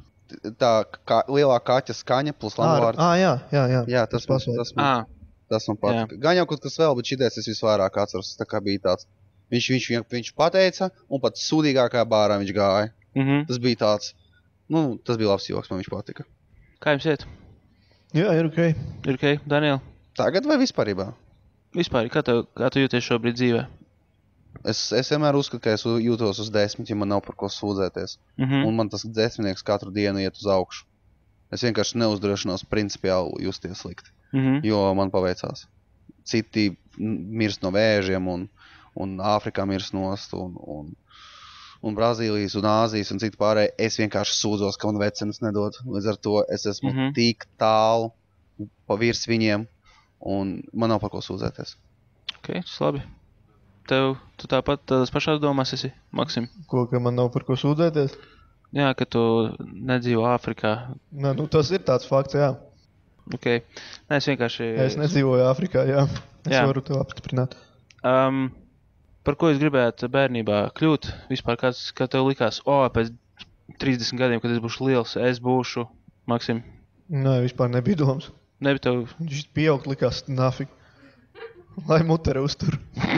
S2: Tā kā lielā kaķa skaņa plus lamu
S3: Ā,
S2: vārds.
S3: ā, jā, jā, jā.
S2: Jā, tas, man,
S3: pasveic.
S2: tas, man,
S1: Ā,
S2: tas man patika. Gan jau kaut kas vēl, bet šitais es visvairāk atceros. Tā kā bija tāds. Viņš, viņš, viņš, viņš pateica, un pat sūdīgākajā bārā viņš gāja.
S1: mhm.
S2: Tas bija tāds, nu, tas bija labs joks, man viņš patika.
S1: Kā jums iet?
S3: Jā, ir ok.
S1: Ir ok, Daniel?
S2: Tagad vai vispārībā?
S1: Vispār, kā, tev, kā tu jūties šobrīd dzīvē?
S2: Es, es vienmēr uzskatu, ka es jūtos uz desmit, ja man nav par ko sūdzēties.
S1: Mhm.
S2: Un man tas desmitnieks katru dienu iet uz augšu. Es vienkārši neuzdrošinos principiāli justies slikti,
S1: Mhm.
S2: jo man paveicās. Citi m, mirst no vēžiem, un, un Āfrikā mirst nost, un, un, un Brazīlijas, un Āzijas, un citi pārējie. Es vienkārši sūdzos, ka man vecenis nedod. Līdz ar to es esmu
S1: Mhm.
S2: tik tālu pa virs viņiem, un man nav par ko sūdzēties.
S1: Ok, tas labi. Tev, tu tāpat tādās pašās domās esi, Maksim?
S3: Ko, ka man nav par ko sūdzēties?
S1: Jā, ka tu nedzīvo Āfrikā.
S3: Nē, nu tas ir tāds fakts, jā.
S1: Ok. Nē, es vienkārši...
S3: Es nedzīvoju Āfrikā, jā. Es
S1: Jā.
S3: varu tev apstiprināt.
S1: Um, par ko jūs gribētu bērnībā kļūt? Vispār kāds, kā tev likās, o, pēc trīsdesmit gadiem, kad es būšu liels, es būšu, Maksim.
S3: Nē, vispār nebija domas.
S1: Nebija tev...
S3: Viņš pieaugt likās nafik. Lai mutere uztur.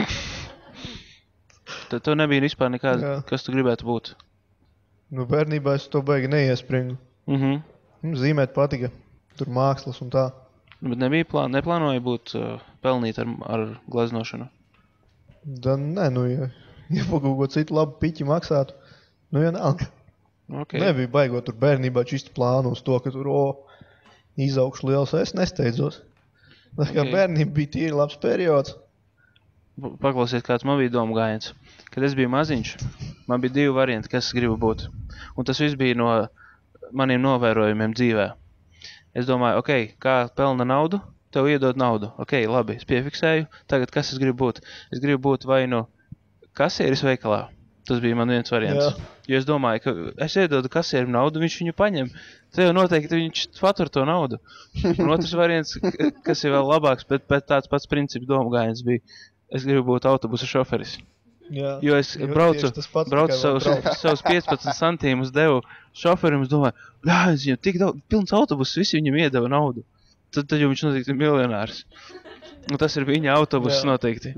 S1: Tad tev nebija vispār nekāda,
S3: Jā.
S1: kas tu gribētu būt.
S3: Nu, bērnībā es to baigi neiespringu.
S1: Mhm.
S3: Nu, zīmēt patika. Tur mākslas un tā.
S1: Bet nebija plāna, neplānoja būt uh, pelnīt ar, ar gleznošanu.
S3: Da, nē, nu, ja, ja pa kaut ko citu labu piķi maksātu, nu, vienalga.
S1: Okay.
S3: Nebija baigot tur bērnībā čisti plānu uz to, ka tur, o, izaugšu liels, es nesteidzos. Tā kā
S1: Ok.
S3: bērnība bija tīri labs periods.
S1: Pa- Paklausies, kāds man bija domu gājiens. Kad es biju maziņš, man bija divi varianti, kas es gribu būt. Un tas viss bija no maniem novērojumiem dzīvē. Es domāju, ok, kā pelna naudu, tev iedod naudu. Ok, labi, es piefiksēju. Tagad kas es gribu būt? Es gribu būt vai nu kasieris veikalā. Tas bija man viens variants.
S3: Jā.
S1: Jo es domāju, ka es iedodu kasierim naudu, viņš viņu paņem. Tev noteikti viņš patur to naudu. Un otrs variants, k- kas ir vēl labāks, bet, bet tāds pats princips domu gājiens bija. Es gribu būt autobusa šoferis.
S3: Jā.
S1: Jo es
S3: Jo
S1: braucu,
S3: tieši tas pats,
S1: braucu
S3: tikai vēl
S1: savus,
S3: brauc.
S1: savus piecpadsmit centīmus devu šoferim, es domāju, jā, es viņam tik daudz, pilns autobus, visi viņam iedeva naudu. Tad, tad jau viņš noteikti ir miljonārs. Un tas ir viņa autobus
S3: Jā.
S1: noteikti.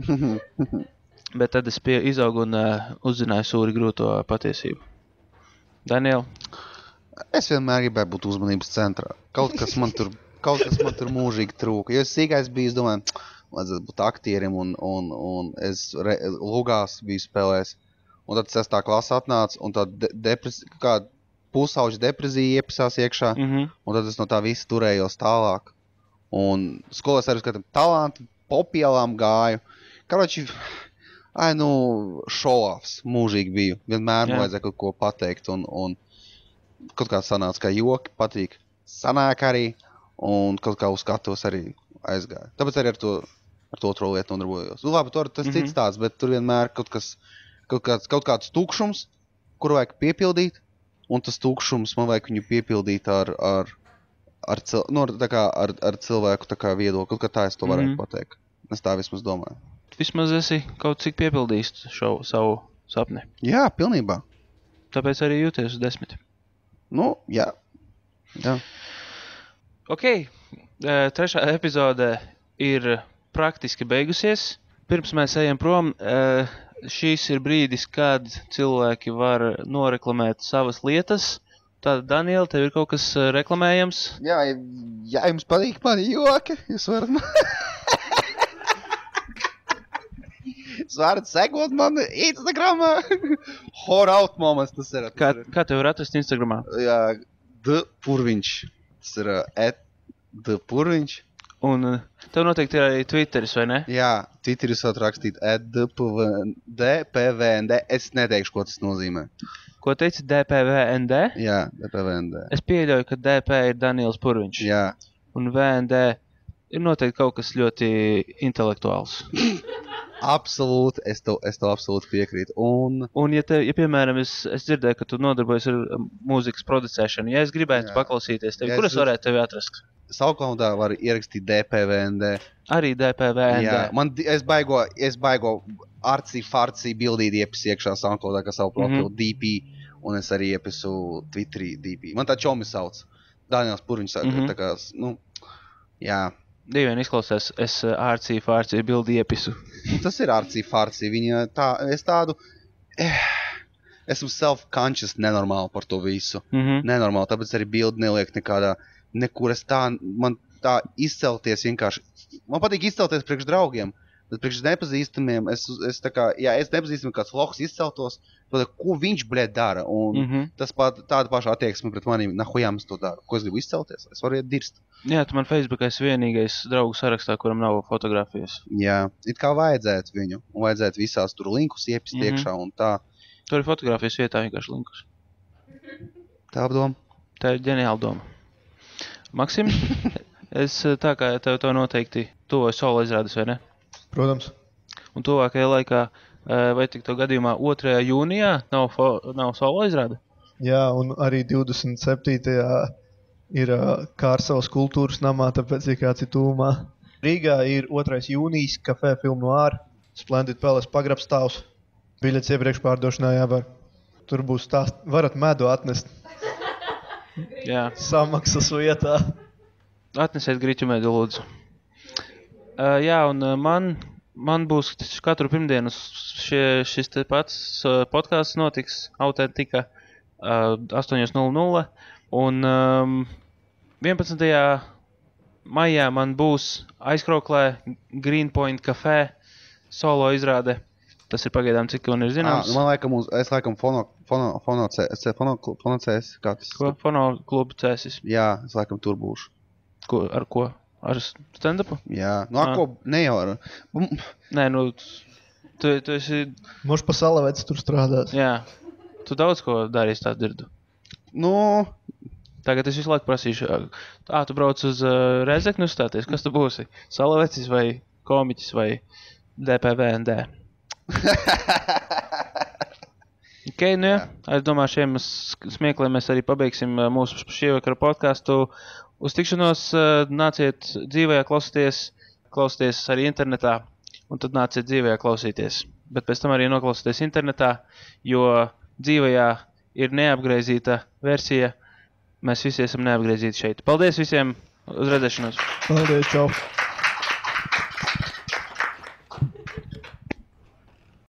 S1: Bet tad es pie, izaugu un uh, uzzināju sūri grūto patiesību. Daniel,
S2: Es vienmēr gribēju būt uzmanības centrā. Kaut kas man tur, kaut kas man tur mūžīgi trūka. Jo es sīkais biju, es domāju, vajadzētu būt aktierim, un, un, un es re, lugās biju spēlējis. Un tad sestā klasa atnāca, un tā de, depres, kā pusauģa depresija iepisās iekšā,
S1: mhm,
S2: un tad es no tā visa turējos tālāk. Un skolās arī skatām talanti, popielām gāju. Karoči, ai, nu, show-offs mūžīgi biju. Vienmēr
S1: Jā.
S2: vajadzēja kaut ko pateikt, un, un kaut kā sanāca, kā joki patīk. Sanāk arī, un kaut kā uz skatuves arī aizgāja. Tāpēc arī ar to, ar to otro lietu nodarbojos. Nu, labi, tur tas
S1: Mhm.
S2: cits tāds, bet tur vienmēr kaut kas, kaut kāds, kaut kāds tukšums, kuru vajag piepildīt, un tas tukšums man vajag viņu piepildīt ar, ar, ar, cil, nu, ar, tā kā, ar, ar cilvēku tā kā viedokli. Kaut kā tā es to varētu
S1: Mhm.
S2: pateikt. Es tā vismaz domāju.
S1: vismaz esi kaut cik piepildījis šo savu sapni.
S2: Jā, pilnībā.
S1: Tāpēc arī jūties uz desmit.
S2: Nu, jā. Jā.
S1: Ok, eh, trešā epizode ir praktiski beigusies. Pirms mēs ejam prom, eh, šīs ir brīdis, kad cilvēki var noreklamēt savas lietas. Tātad, Daniel, tev ir kaut kas eh, reklamējams?
S2: Jā, ja, ja jums patīk mani joki, jūs varat man... Jūs varat sekot man Instagramā. Horaut moments tas ir.
S1: Kā, kā tev var atrast Instagramā?
S2: Jā, D. Purviņš. Tas ir uh, at D. Purviņš.
S1: Un uh, tev noteikti ir arī Twitteris, vai ne?
S2: Jā, Twitteris var rakstīt at D P V N D. Es neteikšu, ko tas nozīmē.
S1: Ko teici D P V N D?
S2: Jā, D P V N D.
S1: Es pieļauju, ka D P ir Daniels Purviņš.
S2: Jā.
S1: Un V N D ir noteikti kaut kas ļoti intelektuāls.
S2: Absolūti, es to, es to absolūti piekrītu. Un,
S1: Un ja, te, ja piemēram, es, es dzirdēju, ka tu nodarbojies ar um, mūzikas producēšanu, ja es gribētu
S2: Jā.
S1: paklausīties tevi,
S2: Ja
S1: kur
S2: es
S1: es varētu tevi atrast?
S2: SoundCloudā var ierakstīt D P V N D.
S1: Arī D P V N D.
S2: Jā, man, di- es baigo, es baigo arci, farci bildīt iepis iekšā SoundCloudā, kā savu profilu
S1: Mhm.
S2: D P, un es arī iepisu Twitterī D P. Man tā čomi sauc. Daniels Purviņš saka,
S1: Mhm.
S2: tā kā, nu, jā.
S1: Dīvaini izklausās, es uh, ārcī, fārcī bildi iepisu.
S2: Tas ir arci, farci. Viņa tā, es tādu, eh, esmu self-conscious nenormāli par to visu.
S1: Mhm.
S2: Nenormāli, tāpēc arī bildi neliek nekādā, nekur es tā, man tā izcelties vienkārši, man patīk izcelties priekš draugiem, bet priekš nepazīstamiem, es, es tā kā, jā, es nepazīstamiem kāds lohs izceltos, tad, ko viņš, bļēt, dara, un
S1: Mhm.
S2: tas pat, tāda paša attieksme pret maniem, nahujām es to daru, ko es gribu izcelties, es varu iet dirst.
S1: Jā, tu man Facebookā esi vienīgais draugu sarakstā, kuram nav fotografijas.
S2: Jā, it kā vajadzētu viņu, un vajadzētu visās tur linkus iepist
S1: Mhm.
S2: iekšā, un tā,
S1: Tur ir fotografijas vietā vienkārši linkus.
S2: tā apdoma.
S1: Tā ir ģeniāla doma. Maksim, es uh, tā kā tev to noteikti tuvojas solo izrādes, vai ne?
S3: Protams.
S1: Un tuvākajā laikā, uh, vai tik to gadījumā otrajā jūnijā nav, fo, nav solo izrāde?
S3: Jā, un arī divdesmit septītajā ir uh, Kārsavas kultūras namā, tāpēc, ja kāds ir tūmā. Rīgā ir otrais jūnijas kafē Film Noir, Splendid Palace pagrabstāvs. Biļets iepriekš pārdošanā jāvar. Tur būs stāst, varat medu atnest
S1: Jā.
S3: samaksas vietā.
S1: Atnesiet grīķumēdu, lūdzu. Uh, jā, un uh, man, man būs t- katru pirmdienu šie, šis te pats uh, podcasts notiks Autentika uh, astoņi nulle nulle. Un um, vienpadsmitajā maijā man būs aizkroklē Greenpoint kafē solo izrāde. Tas ir pagaidām, cik man ir
S2: Ah,
S1: zināms.
S2: man laikam, uz, es laikam fono, fono, fono, C- fono, fono C S, kā tas?
S1: Ko? Fono klubu cēsis.
S2: Jā, es laikam tur būšu.
S1: Ko, ar ko? Ar stand-upu?
S2: Jā, nu ar
S1: Ah.
S2: ko ne jau ar... Mm,
S1: Nē, nu, tu, tu esi,
S3: Moš pa salavēts tur strādās.
S1: jā, tu daudz ko darīsi tā dzirdu.
S2: Nu,
S1: Tagad es visu laiku prasīšu, tā, tu brauc uz uh, Rezekni uzstāties, kas tu būsi? Salavecis vai komiķis vai D P V N D? Ok, nu jā, es domāju, šiem sk- smiekliem mēs arī pabeigsim uh, mūsu šī vakara podcastu. Uz tikšanos uh, nāciet dzīvajā klausīties, klausīties arī internetā, un tad nāciet dzīvajā klausīties. Bet pēc tam arī noklausīties internetā, jo dzīvajā ir neapgriezīta versija. Mēs visi esam neapgriezīti šeit. Paldies visiem! Uz redzēšanos!
S3: Paldies, čau!